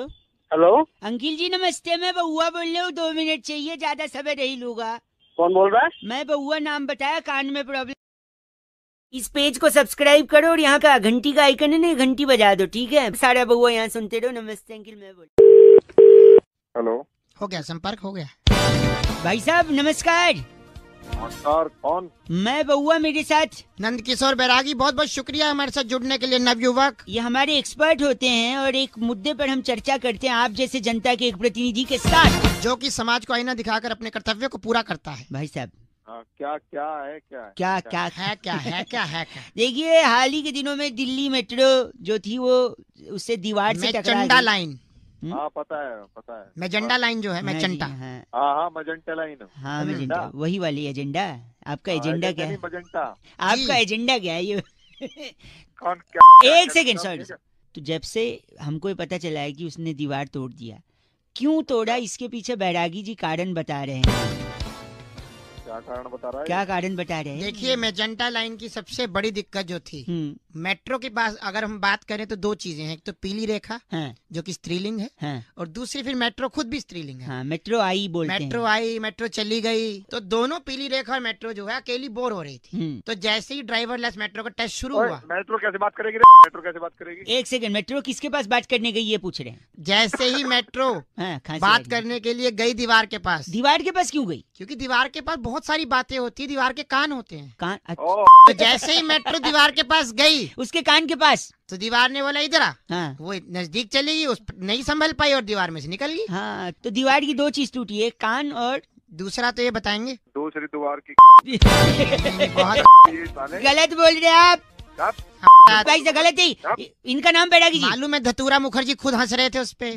हेलो अंकिल जी नमस्ते, मैं बउआ बोल रहा हूँ, 2 मिनट चाहिए, ज्यादा समय नहीं लूंगा। कौन बोल रहा है? मैं बउआ नाम बताया, कान में प्रॉब्लम। इस पेज को सब्सक्राइब करो और यहाँ का घंटी का आइकन है ना, घंटी बजा दो, ठीक है? सारा बउआ यहाँ सुनते रहो। नमस्ते अंकिल, मैं बोल। हेलो, हो गया, संपर्क हो गया। भाई साहब नमस्कार। नमस्कार, कौन? मैं बउआ, मेरे साथ नंद किशोर बैरागी, बहुत बहुत शुक्रिया हमारे साथ जुड़ने के लिए नवयुवक। ये हमारे एक्सपर्ट होते हैं और एक मुद्दे पर हम चर्चा करते हैं आप जैसे जनता के एक प्रतिनिधि के साथ, जो कि समाज को आईना दिखाकर अपने कर्तव्य को पूरा करता है। भाई साहब क्या क्या है? क्या है? देखिए, हाल ही के दिनों में दिल्ली मेट्रो जो थी वो उससे दीवार से टकरा मेजेंटा गई। लाइन। हाँ पता है। मेजेंटा लाइन जो है, मेजेंटा। हाँ मजेंटा लाइन। हाँ मेजेंटा, वही वाली एजेंडा। आपका एजेंडा क्या है? मजेंटा। आपका एजेंडा क्या है ये? कौन क्या? एक सेकेंड, सॉरी। तो जब से हमको ये पता चला है कि उसने दीवार तोड़ दिया, क्यों तोड़ा, इसके पीछे बैरागी जी कारण बता रहे हैं। क्या कारण बता रहा है? क्या कारण बता रहे हैं? देखिए, मेजेंटा लाइन की सबसे बड़ी दिक्कत जो थी, मेट्रो के पास अगर हम बात करें तो 2 चीजें हैं। एक तो पीली रेखा, जो कि स्त्रीलिंग है, और दूसरी फिर मेट्रो खुद भी स्त्रीलिंग है। मेट्रो आई बोलते हैं। मेट्रो आई, मेट्रो चली गई, तो दोनों पीली रेखा और मेट्रो जो है अकेली बोर हो रही थी। तो जैसे ही ड्राइवरलेस मेट्रो का टेस्ट शुरू हुआ। मेट्रो कैसे बात करेगी? मेट्रो कैसे बात करेगी? एक सेकंड, मेट्रो किसके पास बात करने गई ये पूछ रहे हैं? जैसे ही मेट्रो बात करने के लिए गई दीवार के पास। दीवार के पास क्यों गई? क्योंकि दीवार के पास बहुत सारी बातें होती है, दीवार के कान होते हैं। कान? तो जैसे ही मेट्रो दीवार के पास गई, उसके कान के पास, तो दीवार ने बोला इधर आ। वो नजदीक चली गई, उस नहीं संभल पाई और दीवार में से निकल गई। हाँ, तो दीवार की 2 चीज टूटी, एक कान और दूसरा तो ये बताएंगे। दूसरी दीवार की बहुत गलत बोल रहे हैं आप। भाई से गलत ही। इनका नाम बैरागी जी। मालूम है, धतूरा मुखर्जी खुद हंस रहे थे उस पे।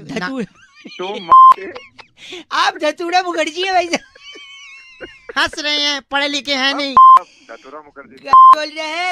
आप धतूरा मुखर्जी है भाई साहब? हंस रहे हैं, पढ़े लिखे हैं नहीं। धतूरा मुखर्जी बोल रहे हैं।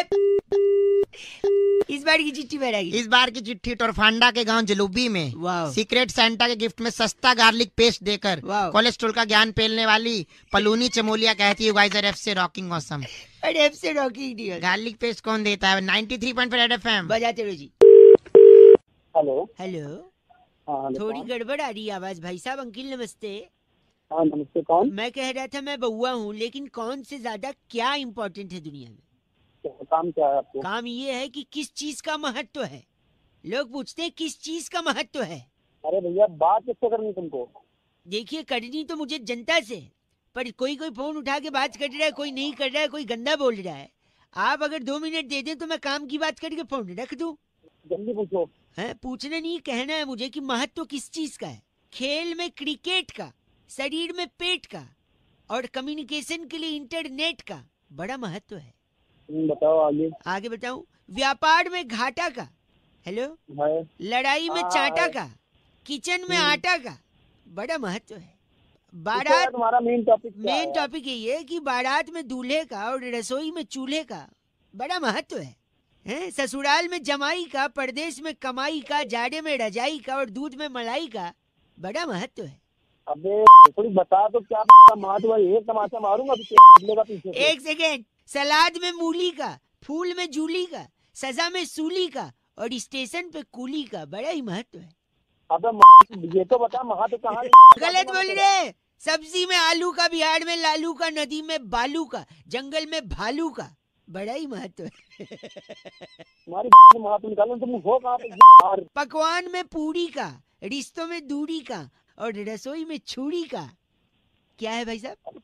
इस बार की चिट्ठी बैरागी। इस बार की चिट्ठी टोरफांडा के गांव जलूबी में सीक्रेट सेंटा के गिफ्ट में सस्ता गार्लिक पेस्ट देकर कोलेस्ट्रॉल का ज्ञान पेलने वाली पलूनी चमोलिया कहती है, गाइस एफ से रॉकिंग ऑसम। अरे एफ से रॉकिंग गार्लिक पेस्ट कौन देता है? 93.5 रेड एफएम बजाते रहो जी। हेलो हेलो, थोड़ी गड़बड़ आ रही है आवाज भाई साहब। अंकिल नमस्ते। हाँ नमस्ते, कौन? मैं कह रहा था मैं बउआ हूँ, लेकिन कौन से ज्यादा क्या इम्पोर्टेंट है दुनिया में? काम क्या है आपको? काम ये है कि किस चीज का महत्व है। लोग पूछते हैं किस चीज का महत्व है। अरे भैया, बात किससे करनी तुमको? देखिए, करनी तो मुझे जनता से, पर कोई फोन उठा के बात कर रहा है, कोई नहीं कर रहा है, कोई गंदा बोल रहा है। आप अगर 2 मिनट दे दें तो मैं काम की बात करके फोन रख दूं। जल्दी पूछो। है पूछना नहीं, कहना है मुझे कि महत्व किस चीज का है। खेल में क्रिकेट का, शरीर में पेट का, और कम्युनिकेशन के लिए इंटरनेट का बड़ा महत्व है। बताओ आगे। आगे बताऊं? व्यापार में घाटा का, हेलो, लड़ाई में चाटा का, किचन में आटा का बड़ा महत्व है। बारात, तुम्हारा मेन टॉपिक यही है कि बारात में दूल्हे का और रसोई में चूल्हे का बड़ा महत्व है। ससुराल में जमाई का, परदेश में कमाई का, जाड़े में रजाई का और दूध में मलाई का बड़ा महत्व है। अबे थोड़ी बता तो क्या महत्व है? एक तमाचा मारूंगा पीछे। एक सेकेंड। सलाद में मूली का, फूल में जूली का, सजा में सूली का और स्टेशन पे कूली का बड़ा ही महत्व है। अबे ये तो बता महत्व कहाँ? गलत बोल रहे। सब्जी में आलू का, बिहार में लालू का, नदी में बालू का, जंगल में भालू का बड़ा ही महत्व है। तुम्हारी महत्व निकालो, तुम हो कहाँ पे? पकवान में पूरी का, रिश्तों में दूरी का और रसोई में छुरी का क्या है भाई साहब?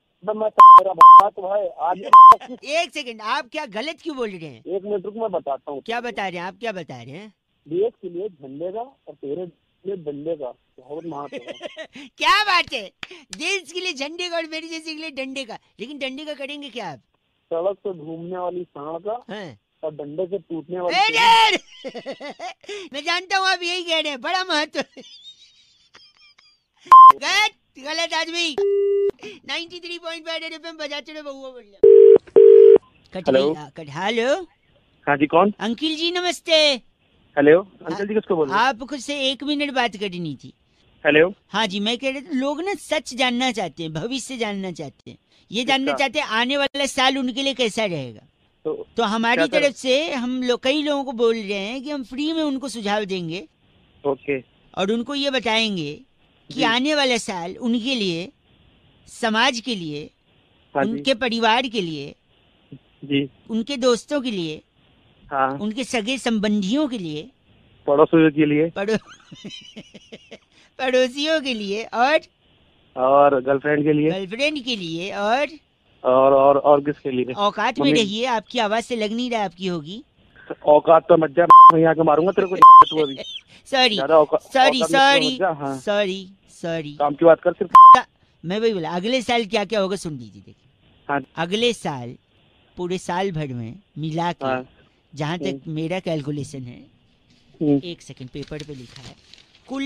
एक सेकंड, आप क्या गलत क्यों बोल रहे हैं? 1 मिनट रुक, मैं बताता हूँ। क्या बता रहे हैं आप? क्या बता रहे हैं? देश के लिए झंडे का और तेरे लिए डंडे का बहुत महत्व है। क्या बात है? देश के लिए झंडे का और मेरे जैसे के लिए डंडे का। लेकिन डंडे का करेंगे क्या आप? सड़क से घूमने वाली सांड का और डंडे से टूटने वाली। मैं जानता हूँ आप यही कह रहे हैं, बड़ा महत्व। गलत आदमी। 93.5 एफएम बजाते रहो बउआ बोल। हेलो। हेलो। हाँ जी, कौन? अंकिल जी नमस्ते। हेलो, अंकल जी किसको बोल रहे हैं? आपको से 1 मिनट बात करनी थी। हेलो। हाँ जी, मैं कह रहा था लोग ना सच जानना चाहते हैं, भविष्य जानना चाहते हैं, ये जानना चाहते हैं आने वाला साल उनके लिए कैसा रहेगा। तो हमारी तरफ से हम लोग कई लोगों को बोल रहे हैं कि हम फ्री में उनको सुझाव देंगे। ओके। और उनको ये बताएंगे कि आने वाला साल उनके लिए, समाज के लिए, हाँ जी। उनके परिवार के लिए, जी। उनके दोस्तों के लिए, हाँ। उनके सगे संबंधियों के लिए, पड़ोसियों के लिए, पड़ोसियों के लिए, और गर्लफ्रेंड के लिए, गर्लफ्रेंड के लिए, और किसके लिए? औकात में रहिए, आपकी आवाज से लग नहीं रहा आपकी होगी। औकात तो मत जा, मैं यहाँ के मारूंगा तेरे को तू अभी। सॉरी ज्यादा सॉरी औकात में सॉरी मत जा, हाँ। Sorry sorry. काम की बात कर सिर्फ। मैं वही बोला, अगले साल क्या क्या होगा सुन लीजिए। देखिए, हाँ। अगले साल पूरे साल भर में मिला के, हाँ। जहाँ तक मेरा कैलकुलेशन है, एक सेकंड, पेपर पे लिखा है, कुल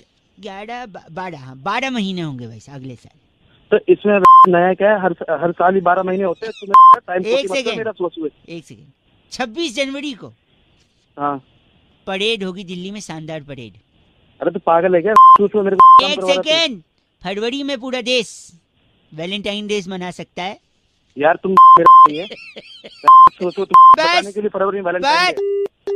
12 महीने होंगे वैसे अगले साल। तो इसमें नया क्या है? हर साल ही 12 महीने होते हैं। टाइम एक सेकंड, मेरा सोच हुए। एक सेकंड, 26 जनवरी को हाँ परेड होगी दिल्ली में, शानदार परेड। अरे तो पागल है क्या? मेरे को एक सेकंड, फरवरी में पूरा देश वैलेंटाइन डे मना सकता है। यार तुम मेरा है। सोचो तुम बताने के लिए फरवरी में वैलेंटाइन डे।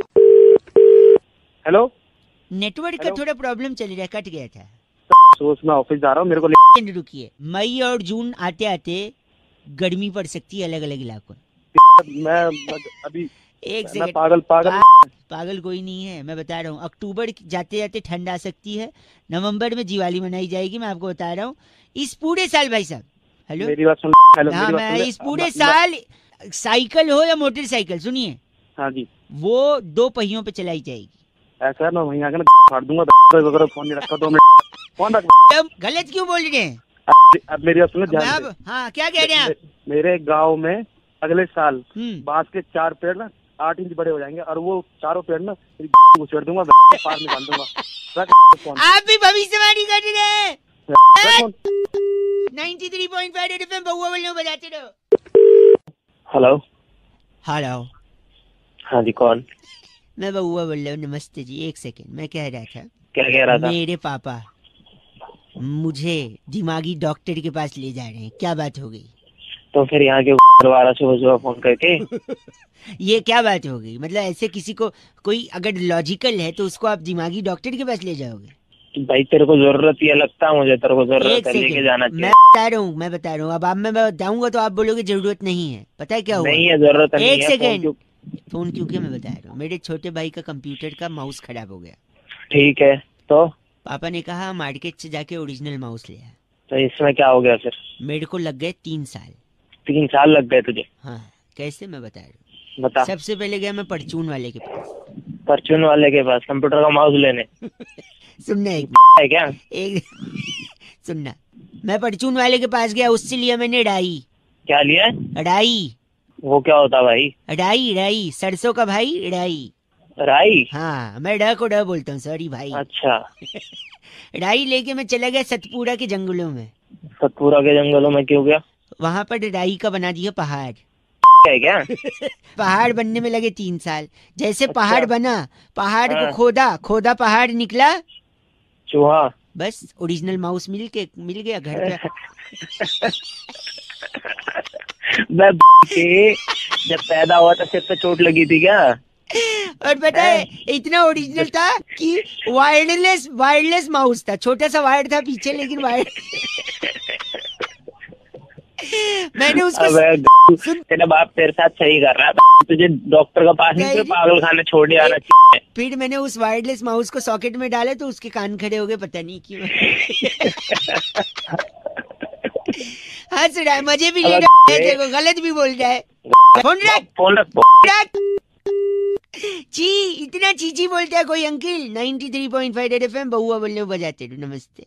हेलो, नेटवर्क का थोड़ा प्रॉब्लम चल रहा है, कट गया था। सोच मैं ऑफिस जा रहा हूँ, मेरे को रुकिए, मई और जून आते आते गर्मी पड़ सकती है अलग अलग इलाकों में। मैं अभी एक मैं सेकंड, पागल कोई नहीं है, मैं बता रहा हूँ। अक्टूबर जाते जाते ठंड आ सकती है, नवंबर में दिवाली मनाई जाएगी, मैं आपको बता रहा हूँ। इस पूरे साल भाई साहब, हेलो मेरी बात सुन, हेलो हाँ, मैं इस पूरे साल साइकिल हो या मोटरसाइकिल, सुनिए, हाँ जी, वो 2 पहियों पे चलाई जाएगी। ऐसा है, मैं वहीं आके ना फाड़ दूंगा। फोन नहीं रखा 2 मिनट, फोन रख। गलत क्यों बोल रहे हैं? अब मेरी बात सुनो ध्यान से। हाँ, क्या कह रहे हैं आप? मेरे गांव में अगले साल बांस के 4 पेड़ ना 8 इंच बड़े हो जाएंगे, और वो चारों पेड़ ना उछेड़ दूंगा, पार निकाल दूंगा। आप भी भविष्यवाणी कर रहे हैं। 93.5 रेड एफएम, बउआ बोल रहे हो, बजाते रहो। हेलो हेलो, हाँ जी, कौन? मैं बउआ बोल रहा हूँ, नमस्ते जी। एक सेकंड, मैं कह रहा था, क्या कह रहा था? मेरे पापा मुझे दिमागी डॉक्टर के पास ले जा रहे हैं, क्या बात हो गई? तो फिर यहाँ के दोबारा सुबह फोन करके ये क्या बात हो गई? मतलब ऐसे किसी को, कोई अगर लॉजिकल है तो उसको आप दिमागी डॉक्टर के पास ले जाओगे? भाई तेरे को जरूरत ही है, लगता है मुझे तेरे को जरूरत है, लेके जाना चाहिए। मैं बता रहा हूँ, अब आप मैं बताऊंगा तो आप बोलोगे जरूरत नहीं है। पता है क्या हुआ? नहीं है, जरूरत नहीं है। एक सेकंड, फोन क्योंकि मैं बता रहा हूँ, मेरे छोटे भाई का कंप्यूटर का माउस खराब हो गया। ठीक है, तो पापा ने कहा मार्केट से जाके ओरिजिनल माउस ले आया। तो इसमें क्या हो गया फिर? मेरे को लग गए 3 साल। 3 साल लग गए तुझे? हाँ, कैसे, मैं बता रहा हूँ। बता। सबसे पहले गया मैं परचून वाले के पास। परचून वाले के पास कंप्यूटर का माउस लेने? सुनना एक है क्या? एक सुनना, मैं परचून वाले के पास गया, उससे लिया मैंने डाई। क्या लिया? डाई। वो क्या होता भाई? डाई, सरसों का भाई, डाई। राई? हाँ, मैं ड को ड बोलता हूँ, सॉरी भाई। अच्छा। डाई लेके मैं चला गया सतपुरा के जंगलों में। सतपुरा के जंगलों में क्यों गया? वहाँ पर डाई का बना दिया पहाड़। है क्या? पहाड़ बनने में लगे 3 साल। जैसे पहाड़ बना, पहाड़ को खोदा पहाड़ निकला चूहा। बस ओरिजिनल माउस मिल गया घर पे। जब पैदा हुआ था सिर पे चोट लगी थी क्या? और पता है इतना ओरिजिनल था कि वायरलेस माउस था, छोटा सा वायर था पीछे, लेकिन वायर मैंने उसको तेरा बाप तेरे साथ सही कर रहा था, तुझे डॉक्टर का पास नहीं, पागल खाने छोड़ आना चाहिए। फिर मैंने उस वायरलेस माउस को सॉकेट में डाला तो उसके कान खड़े हो गए, पता नहीं क्यों। हंस रहा है, मजे भी ले रहा है, देखो गलत भी बोल रहा है। फोन रख। ची, इतना चीची बोलता है कोई अंकिल। 93.5 रेड एफएम, बउआ बोलने बजाते रहो। नमस्ते।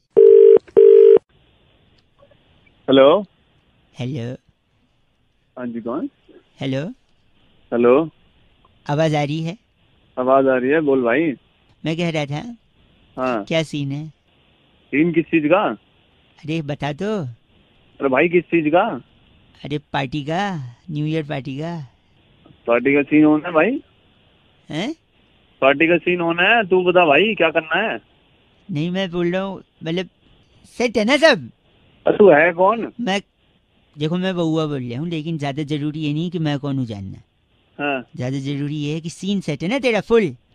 हेलो। हेलो। हाँ जी, कौन? हेलो। आवाज आ रही है? आवाज आ रही है, बोल भाई। मैं कह रहा था, हाँ, क्या सीन है? सीन किस चीज का? अरे बता दो। अरे भाई किस चीज का? अरे पार्टी का, न्यू ईयर पार्टी का। पार्टी का सीन होना है भाई? हैं? पार्टी का सीन होना है, तू बता भाई क्या करना है? नहीं, मैं बोल रहा हूँ, मतलब सेट है ना सब? तू है कौन? देखो मैं बउआ बोल रहा हूँ, लेकिन ज्यादा जरूरी ये नहीं कि मैं कौन हूँ जानना। हाँ। ज्यादा जरूरी ये है कि सीन सेट है ना तेरा फुल?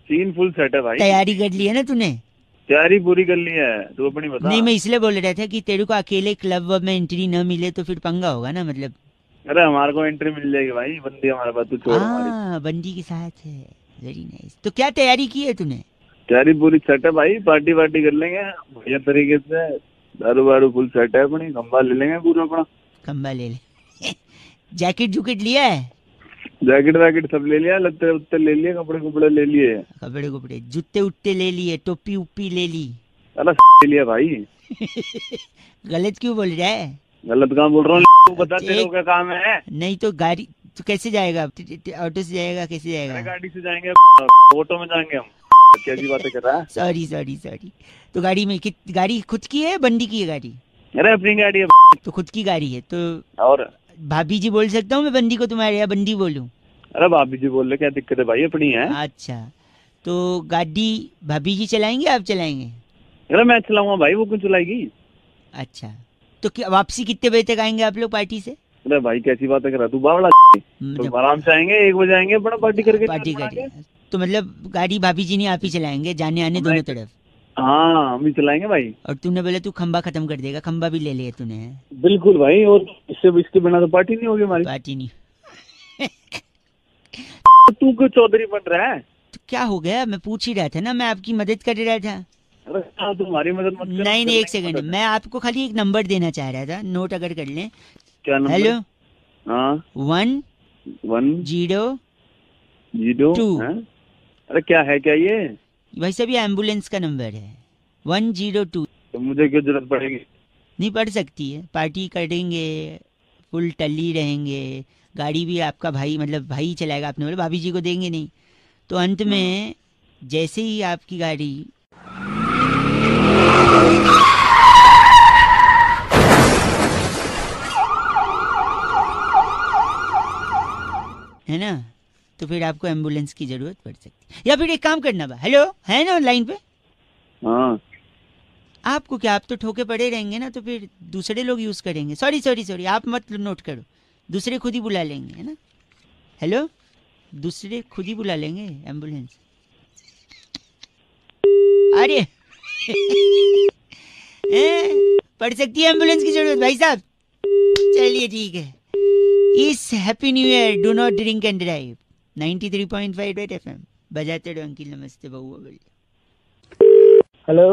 सीन फुल सेट है भाई। तैयारी कर ली है ना तूने? तैयारी पूरी कर ली है, तू अपनी बता। नहीं, मैं इसलिए बोल रहा था कि तेरे को अकेले क्लब में एंट्री न मिले तो फिर पंगा होगा ना, मतलब। अरे हमारे को एंट्री मिल जाएगी भाई, बंदी हमारे पास, तू छोड़ हमारी। बंदी के साथ है, वेरी नाइस। तो क्या तैयारी की है तूने? तैयारी पूरी सेट है भाई, पार्टी वार्टी कर लेंगे बढ़िया तरीके से, दारू वारू फुल सेट है अपनी, खंबा ले लेंगे पूरा अपना। खंबा ले ले। जैकेट जुकेट लिया है? जैकेट वैकेट सब ले लिया, लत्ते उत्ते ले लिए, कपड़े कुपड़े ले लिए, कपड़े कुपड़े जूते उट्टे ले लिए, टोपी उप्पी ले ली। अरे ले लिया भाई। गलत क्यों बोल रहा है? गलत काम बोल रहा हूँ, बता तेरे को क्या काम है? नहीं तो गाड़ी तो कैसे जाएगा? ऑटो से जाएगा? कैसे जाएगा? गाड़ी से जाएंगे, ऑटो में जाएंगे हम। कैसी बातें कर रहा है? सॉरी। तो गाड़ी में गाड़ी खुद की है बंदी की है गाड़ी? अरे अपनी गाड़ी है। तो खुद की गाड़ी है तो और भाभी जी बोल सकता हूँ मैं बंदी को तुम्हारे, या बंदी बोलूं? अरे भाभी जी बोल ले, क्या दिक्कत है भाई, अपनी है। अच्छा, तो गाड़ी भाभी जी चलाएंगे आप चलाएंगे? अरे मैं चलाऊंगा भाई, वो क्यों चलाएगी? अच्छा, तो वापसी कितने बजे तक आएंगे आप लोग पार्टी से? अरे भाई कैसी बातें कर रहा तू, बावड़ा। तो आराम से आएंगे, 1 बजे आएंगे, बड़ा पार्टी करके। तो मतलब गाड़ी भाभी जी नहीं आप ही चलाएंगे, जाने आने दोनों तरफ? हाँ हम ही चलाएंगे भाई। और तूने बोला तू खंबा खत्म कर देगा, खंबा भी ले लिया तूने? बिल्कुल भाई, और इसके बिना तो पार्टी नहीं होगी हमारी। पार्टी नहीं। तू क्यों चौधरी बन रहा है? तो क्या हो गया? मैं पूछ ही रहा था ना, मैं आपकी मदद कर रहा था। अरे तुम्हारी मदद मत कर। नहीं, एक सेकंड, मैं आपको खाली एक नंबर देना चाह रहा था, नोट अगर कर लें। क्या नंबर? हेलो। हाँ 1 0 2। अरे क्या है, क्या ये? भाई साहब ये एम्बुलेंस का नंबर है, 102। तो मुझे क्यों जरूरत पड़ेगी? नहीं पड़ सकती है, पार्टी करेंगे, फुल टल्ली रहेंगे, गाड़ी भी आपका भाई मतलब भाई चलाएगा, आपने बोला भाभी जी को देंगे नहीं, तो अंत में जैसे ही आपकी गाड़ी है ना, तो फिर आपको एम्बुलेंस की जरूरत पड़ सकती है। या फिर एक काम करना बा, हेलो है ना लाइन पे? हाँ। आपको क्या, आप तो ठोके पड़े रहेंगे ना, तो फिर दूसरे लोग यूज करेंगे। सॉरी आप मत नोट करो, दूसरे खुद ही बुला लेंगे, है ना? हेलो, दूसरे खुद ही बुला लेंगे एम्बुलेंस। अरे पड़ सकती है एम्बुलेंस की जरूरत भाई साहब। चलिए ठीक है। इस happy new year, do not drink and drive. 93.5 red FM बजाते रहो। अंकिल नमस्ते, बउआ बोलिए। हेलो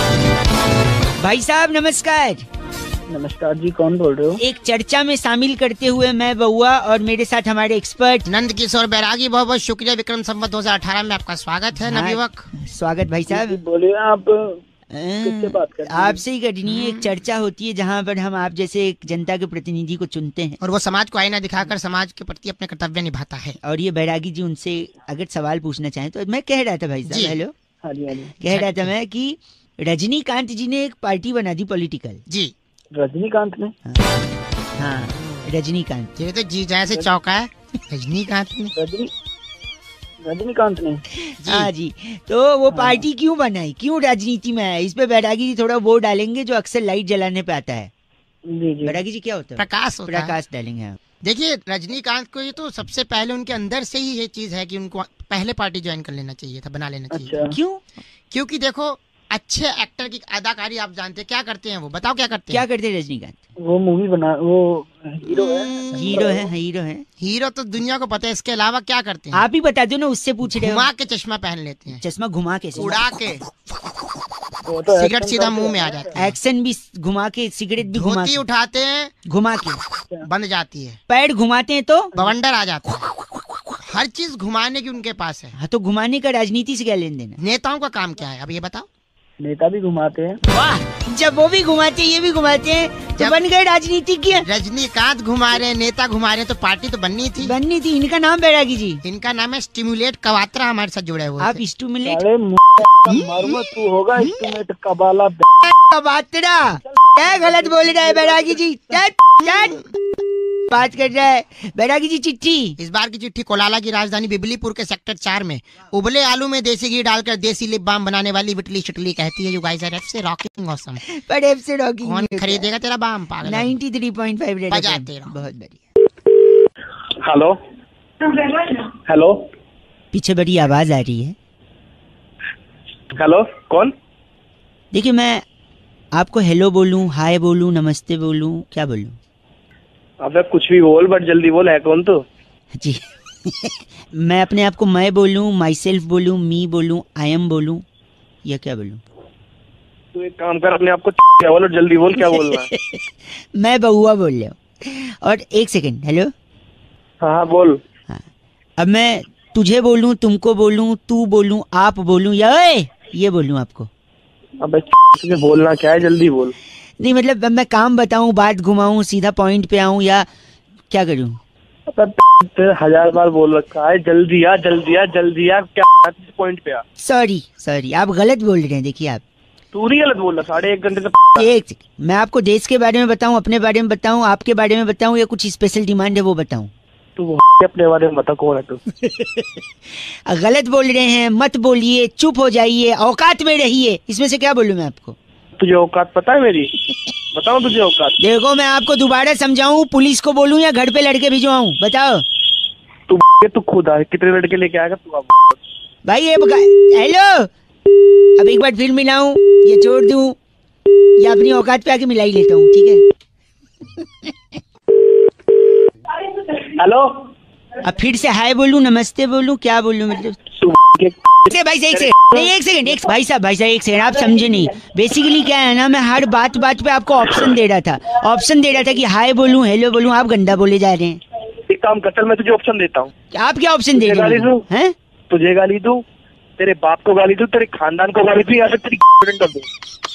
भाई साहब नमस्कार। नमस्कार जी, कौन बोल रहे हो? एक चर्चा में शामिल करते हुए मैं बउआ और मेरे साथ हमारे एक्सपर्ट नंद किशोर बैरागी। बहुत बहुत शुक्रिया। विक्रम संवत 2018 में आपका स्वागत है। नवयुवक स्वागत भाई साहब। बोलिए आप किससे बात कर रहे हैं? आपसे ही करनी है। एक चर्चा होती है जहाँ पर हम आप जैसे एक जनता के प्रतिनिधि को चुनते हैं और वो समाज को आईना दिखाकर समाज के प्रति अपने कर्तव्य निभाता है। और ये बैरागी जी उनसे अगर सवाल पूछना चाहें तो मैं कह रहा था भाई साहब, हेलो हाँ जी कह रहा था मैं कि रजनीकांत जी ने एक पार्टी बना दी पॉलिटिकल। जी रजनीकांत ने? हाँ रजनीकांत। ये तो जी जैसे चौका है रजनीकांत ने। रजनीकांत ने? हाँ जी। तो वो पार्टी क्यों बनाई, क्यों राजनीति में है, इस पे बैरागी जी थोड़ा वो डालेंगे जो अक्सर लाइट जलाने पे आता है। जी जी। बैरागी जी क्या होता है? प्रकाश होता है। प्रकाश डालेंगे। देखिए रजनीकांत को ये तो सबसे पहले उनके अंदर से ही ये चीज है कि उनको पहले पार्टी ज्वाइन कर लेना चाहिए था, बना लेना चाहिए। अच्छा। क्यों? क्योंकि देखो अच्छे एक्टर की अदाकारी आप जानते हैं, क्या करते हैं वो, बताओ क्या करते हैं? क्या करते हैं रजनीकांत? वो मूवी बना, वो हीरो है। हीरो तो दुनिया को पता है, इसके अलावा क्या करते हैं? आप ही बता दो ना, उससे पूछ रहे हो। घुमा के चश्मा पहन लेते हैं। चश्मा घुमा के, उड़ा के, सिगरेट सीधा मुंह में आ जाता है। एक्शन भी घुमा के, सिगरेट भी घुमा के उठाते हैं, घुमा के बंद जाती है। पैर घुमाते हैं तो बवंडर आ जाता है। हर चीज घुमाने की उनके पास है। हाँ तो घुमाने का राजनीति से क्या लेन देन है? नेताओं का काम क्या है अब ये बताओ? नेता भी घुमाते हैं। वाह, जब वो भी घुमाते हैं ये भी घुमाते हैं तो बन गए राजनीतिज्ञ। रजनीकांत घुमा रहे, नेता घुमा रहे, तो पार्टी तो बननी थी। इनका नाम बैरागी जी? इनका नाम है स्टिमुलेट कवात्रा, हमारे साथ जुड़े हुए। आप स्टिमुलेट? मारूंगा तू होगा स्टिमुलेट कबाला कवात्रा। क्या गलत बोल रहा है बैरागी जी? बात कर रहा है बैरागी जी। चिट्ठी, इस बार की चिट्ठी कोलाला की राजधानी बिबलीपुर के सेक्टर 4 में उबले आलू में देसी घी डालकर देसी लिप बाम बनाने वाली विटली शिटली कहती है, यू गाइस आर एफसे रॉकिंग ऑसम। पर एफसे रॉकिंग कौन खरीदेगा तेरा बाम? पागल। 93.5 रेड बजाते रहो। बहुत बढ़िया। Hello hello. पीछे बड़ी आवाज आ रही है। हेलो, कौन? देखिए, मैं आपको हेलो बोलूं, हाय बोलूं, नमस्ते बोलूं, क्या बोलूं? अबे कुछ भी बोल, बट जल्दी बोल, है कौन तू? जी मैं अपने आप को मैं बोलूं, माई सेल्फ बोलूं, मी बोलूं, आई एम बोलूं, या क्या बोलूं? तू एक काम कर, अपने आप को क्या बोल और जल्दी बोल, क्या बोलना है? मैं बहुआ बोल रहा हूँ। और एक सेकंड, हेलो। हाँ बोल। हाँ, अब मैं तुझे बोलूं, तुमको बोलूं, तू बोलूं, आप बोलूं, या ये बोलूं आपको? अबे तुझे बोलना क्या है, जल्दी बोल। नहीं मतलब मैं काम बताऊं, बात घुमाऊं, सीधा पॉइंट पे आऊं, या क्या करूं? 1000 बार बोल रखा है, जल्दी आ, जल्दी आ, जल्दी आ, क्या पॉइंट पे आ। सॉरी, आप गलत बोल रहे हैं। देखिए, आप तू नहीं गलत बोल रहा, 1.5 घंटे से। एक मैं आपको देश के बारे में बताऊं, अपने बारे में बताऊं, आपके बारे में बताऊं, या कुछ स्पेशल डिमांड है वो बताऊं? तू अपने बारे में बता, कौन है तू? गलत बोल रहे हैं, मत बोलिए, चुप हो जाइए, औकात में रहिए। इसमें से क्या बोलूं मैं आपको? तुझे औकात पता है मेरी? बताओ तुझे औकात। देखो, मैं आपको दोबारा समझाऊं, पुलिस को बोलूं या घर पे लड़के भिजवाऊं, बताओ? तू खुद आ, कितने लड़के लेके आएगा तू? भाई ये हेलो, अब एक बार फिर मिलाऊं, ये छोड़ दूं, या अपनी औकात पे आके मिला ही लेता हूँ, ठीक है? हेलो, अब फिर से हाय बोलूं, नमस्ते बोलूं, क्या बोलूं? मतलब भाई एक सेकंड, भाई साहब एक सेकंड, आप समझे नहीं। बेसिकली क्या है ना, मैं हर बात पे आपको ऑप्शन दे रहा था कि हाय बोलूं, हेलो बोलूं, आप गंदा बोले जा रहे हैं। एक काम कर, चल मैं तुझे ऑप्शन देता हूँ। आप क्या ऑप्शन दे रहे हैं? तुझे गाली दूं, तेरे बाप को गाली दूं, तेरे खानदान को गाली दूं, या फिर तेरी कर दूं?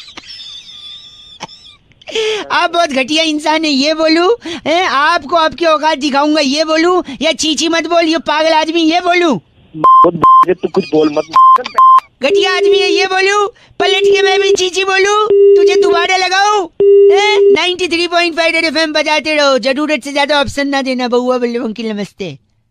आप बहुत घटिया इंसान है, ये बोलूं? आपको आपकी औकात दिखाऊंगा, ये बोलूं? या चीची मत बोल, ये पागल आदमी, ये बोलूं? तू कुछ बोल मत। घटिया आदमी है, ये बोलूं? पलट के मैं भी चीची बोलूं? तुझे दोबारा लगाऊं? 93.5 रेड एफएम बजाते रहो, जरूरत से ज्यादा ऑप्शन ना देना। बहुआ बल्ले अंकिल, नमस्ते।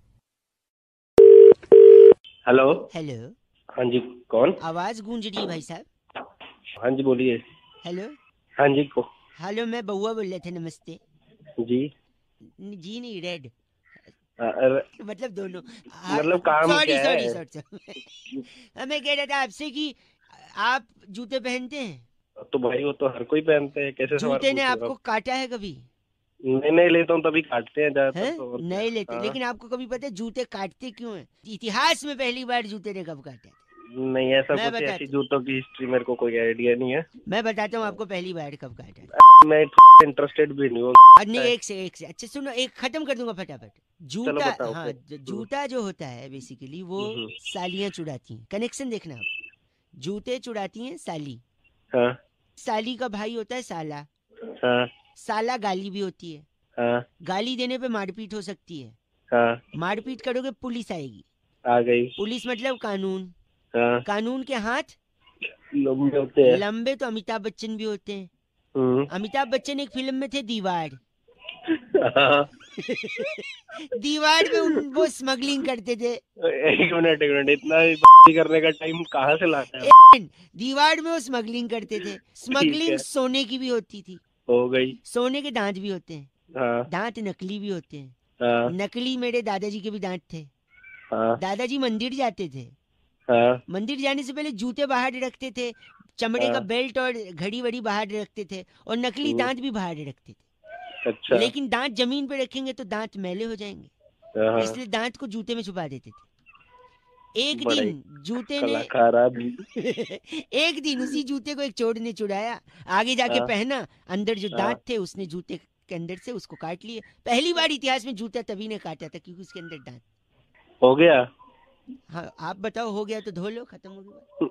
हेलो। हाँ जी, कौन? आवाज गूंज रही है भाई साहब। हाँ जी बोलिए। हेलो। हाँ जी को। हेलो, मैं बहुआ बोल रहे थे, नमस्ते। जी नहीं, रेड मतलब दोनों। मतलब काम क्या है? सॉरी। मैं कह रहा था आपसे कि आप जूते पहनते हैं? तो भाई वो तो हर कोई पहनते हैं, कैसे सवाल जूते ने आपको काटा है कभी? नहीं लेता हूँ, तभी काटते हैं ज्यादातर तो। नहीं लेते। हाँ। लेकिन आपको कभी पता है जूते काटते क्यों हैं? इतिहास में पहली बार जूते ने कब काटा? नहीं, ऐसा कुछ ऐसी जूतों की हिस्ट्री मेरे को कोई आइडिया नहीं है। मैं बताता हूँ आपको पहली बार कब काटा। मैं इंटरेस्टेड भी नहीं हूँ। नहीं, एक से अच्छा सुनो, एक खत्म कर दूंगा फटाफट। जूता, हाँ, जूता जो होता है बेसिकली वो सालियां चुराती हैं। कनेक्शन देखना आप, जूते चुराती हैं साली। हाँ। साली का भाई होता है साला। हाँ। साला गाली भी होती है। हाँ। गाली देने पे मारपीट हो सकती है। हाँ। मारपीट करोगे पुलिस आएगी। आ गई। पुलिस मतलब कानून। हाँ। कानून के हाथ लंबे होते हैं। लंबे तो अमिताभ बच्चन भी होते हैं। अमिताभ बच्चन एक फिल्म में थे, दीवार। दीवार में वो स्मगलिंग करते थे। एक मिनट, इतना करने का टाइम कहाँ से लाता है? दीवार में वो स्मगलिंग करते थे। स्मगलिंग सोने की भी होती थी। हो गई। सोने के दांत भी होते हैं। हाँ। दांत नकली भी होते हैं। हाँ। नकली मेरे दादाजी के भी दांत थे। हाँ। दादाजी मंदिर जाते थे। हाँ। मंदिर जाने से पहले जूते बाहर रखते थे, चमड़े का बेल्ट और घड़ी वड़ी बाहर रखते थे, और नकली दांत भी बाहर रखते थे। अच्छा। लेकिन दांत जमीन पे रखेंगे तो दांत मैले हो जाएंगे, इसलिए दांत को जूते में छुपा देते थे। एक दिन जूते ने एक दिन उसी जूते को एक चोर ने चुराया, आगे जाके पहना, अंदर जो दांत थे उसने जूते के अंदर से उसको काट लिए। पहली बार इतिहास में जूता तभी ने काटा था क्योंकि उसके अंदर दांत हो गया। हाँ, आप बताओ, हो गया तो धो लो, खत्म हो गया।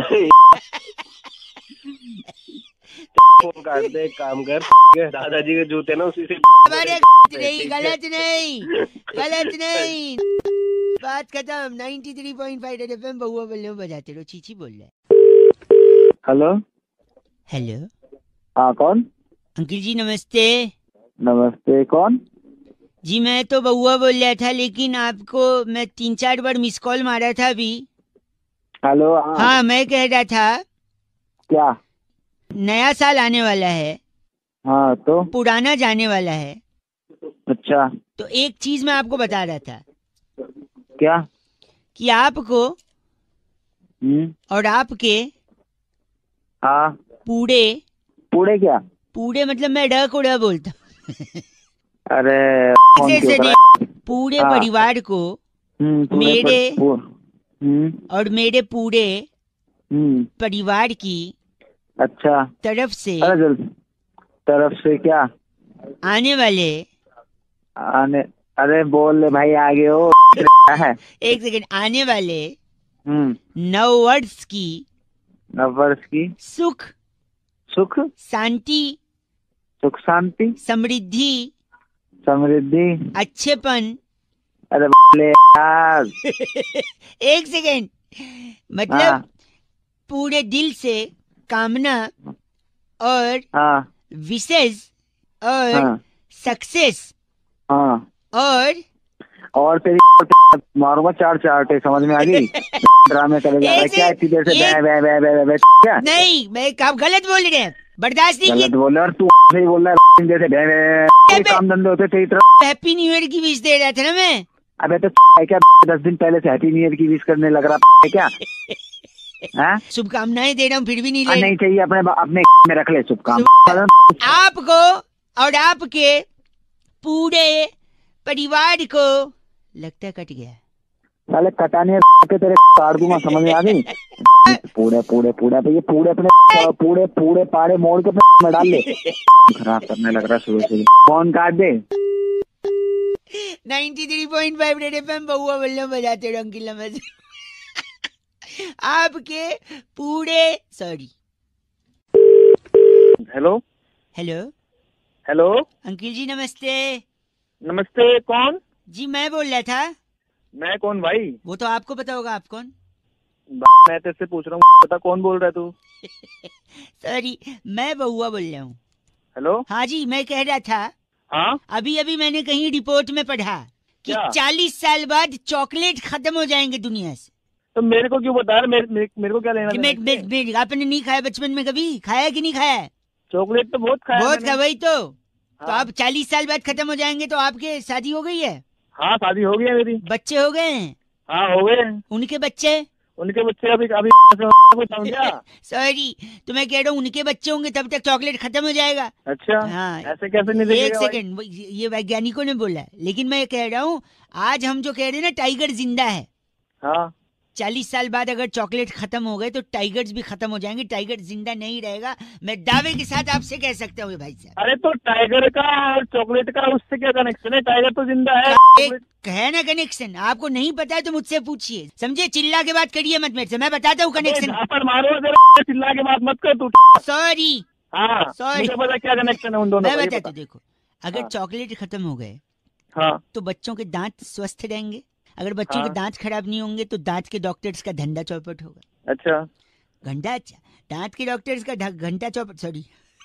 फोन काट दे, काम कर। दादाजी के जूते ना उसी से। गलत नहीं, बात खत्म। 93.5 एफएम बहुआ बल्ले बजाते रहो। चीची बोल रहा है। हेलो। हाँ, कौन? अंकिल जी नमस्ते। नमस्ते, कौन? जी मैं तो बहुआ बोल रहा था, लेकिन आपको मैं 3-4 बार मिस कॉल मारा था अभी। हेलो। हाँ, मैं कह रहा था क्या? नया साल आने वाला है। हाँ, तो पुराना जाने वाला है। अच्छा, तो एक चीज मैं आपको बता रहा था। क्या? कि आपको और आपके हाँ पूड़े पूड़े क्या? पूड़े मतलब मैं ड को ड बोलता अरे जैसे पूरे हाँ। परिवार को मेरे और मेरे पूरे परिवार की अच्छा तरफ से तरफ से क्या आने वाले अरे बोल ले भाई आगे हो है। एक सेकंड, आने वाले 9 वर्ष की सुख शांति सुख शांति समृद्धि अच्छेपन। अरे ले यार एक सेकंड, मतलब पूरे दिल से कामना और विशेष और सक्सेस और तेरी मारूंगा 4 चार्टे, समझ में आ गई? ड्रामे करेगा क्या इतनी देर से क्या? नहीं, मैं आप गलत बोल रहे हैं, बर्दाश्त नहीं गलत बोल रहा है। तू सही बोल रहा है, इतनी देर से काम धंधे होते थे इतना। हैप्पी न्यू ईयर की विश दे रहा था ना मैं। अबे तो क्या 10 दिन पहले से हैप्पी न्यू ईयर की विश करने लग रहा है क्या? शुभकामनाएं दे रहा हूँ फिर भी नहीं ले। नहीं चाहिए, अपने में रख ले शुभकामनाएं। आपको और आपके पूरे परिवार को लगता है कट गया। साले कटाने के तेरे काट दूंगा, समझ में आ गई? पूरे ये पूरे अपने पूरे पाड़े मोड़ के अपने में डाल ले। खराब करने लग रहा शुरू से। फोन काट दे। 93.5 रेड एफएम बहुआ बल्लम बजाते रहो अंकिल नमस्ते। आपके पूरे सॉरी। हेलो अंकिल जी नमस्ते। नमस्ते, कौन? जी मैं बोल रहा था। मैं कौन भाई? वो तो आपको पता होगा, आप कौन? मैं तेरे पूछ रहा हूँ, पता कौन बोल रहा है तू? सॉरी, मैं बहुआ बोल रहा हूँ। हेलो हाँ जी, मैं कह रहा था हाँ अभी मैंने कहीं रिपोर्ट में पढ़ा कि 40 साल बाद चॉकलेट खत्म हो जाएंगे दुनिया से। तो मेरे को क्यों बता रहा? मेरे को क्या लेना? आपने नहीं खाया बचपन में? कभी खाया कि नहीं खाया? चॉकलेट तो बहुत खाया। वही तो आप 40 साल बाद खत्म हो जाएंगे। तो आपके शादी हो गई है? हाँ शादी हो गई है मेरी। बच्चे हो गए हैं? हाँ हो गए। उनके बच्चे अभी समझा? सॉरी, तो मैं कह रहा हूँ उनके बच्चे होंगे तब तक चॉकलेट खत्म हो जाएगा। अच्छा हाँ, ऐसे कैसे नहीं? एक सेकंड, ये वैज्ञानिकों ने बोला है, लेकिन मैं कह रहा हूँ आज हम जो कह रहे हैं ना टाइगर जिंदा है। हाँ 40 साल बाद अगर चॉकलेट खत्म हो गए तो टाइगर्स भी खत्म हो जाएंगे, टाइगर जिंदा नहीं रहेगा। मैं दावे के साथ आपसे कह सकता हूँ भाई साहब। अरे तो टाइगर का और चॉकलेट का उससे क्या कनेक्शन है? टाइगर तो जिंदा है ना कनेक्शन। आपको नहीं पता है तो मुझसे पूछिए, समझे? चिल्ला के बात करिए मत मेरे से, मैं बताता हूँ कनेक्शन। मारो चिल्ला के बात मत कर तू। सॉरी सॉरी, पता क्या कनेक्शन है उन दोनों? मैं बताता हूँ। देखो, अगर चॉकलेट खत्म हो गए तो बच्चों के दांत स्वस्थ रहेंगे। अगर बच्चों के दांत खराब नहीं होंगे तो दांत के डॉक्टर्स का धंधा चौपट होगा। अच्छा दांत के डॉक्टर्स का घंटा चौपट। सॉरी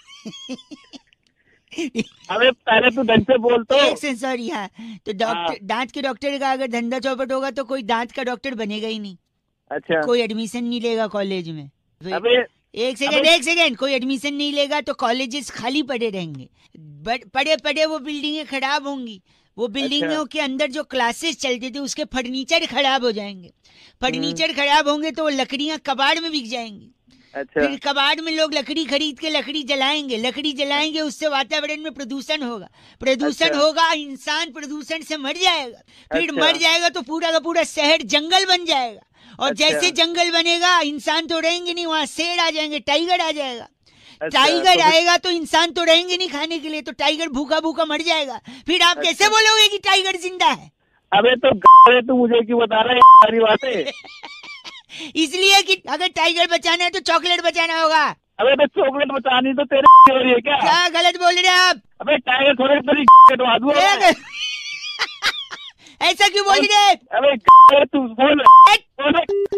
अबे पहले तू ढंग से बोल तो। सॉरी हाँ, तो दांत के डॉक्टर का अगर धंधा चौपट होगा तो कोई दांत का डॉक्टर बनेगा ही नहीं। अच्छा कोई एडमिशन नहीं लेगा कॉलेज में। अबे एक सेकंड, कोई एडमिशन नहीं लेगा तो कॉलेजेस खाली पड़े रहेंगे। पड़े वो बिल्डिंगें खराब होंगी। वो बिल्डिंगों के अंदर जो क्लासेस चलते थे उसके फर्नीचर खराब हो जाएंगे। फर्नीचर खराब होंगे तो लकड़ियां कबाड़ में बिक जाएंगी। अच्छा। फिर कबाड़ में लोग लकड़ी खरीद के लकड़ी जलाएंगे, उससे वातावरण में प्रदूषण होगा, इंसान प्रदूषण से मर जाएगा। फिर मर जाएगा तो पूरा का पूरा शहर जंगल बन जाएगा। और जैसे जंगल बनेगा इंसान तो रहेंगे नहीं, वहाँ शेर आ जाएंगे, टाइगर आ जाएगा। टाइगर आएगा तो इंसान तो रहेंगे नहीं खाने के लिए, तो टाइगर भूखा मर जाएगा। फिर आप कैसे बोलोगे कि टाइगर जिंदा है? अबे तो तू मुझे क्यों बता रहा है सारी बातें? इसलिए कि अगर टाइगर बचाना है तो चॉकलेट बचाना होगा। अबे तो चॉकलेट बचानी तो तेरे हो रही है क्या गलत बोल रहे हैं आप? अबे टाइगर थोड़े कटवा दूंगा। ऐसा क्यों बोल रहे? अबे तू बोल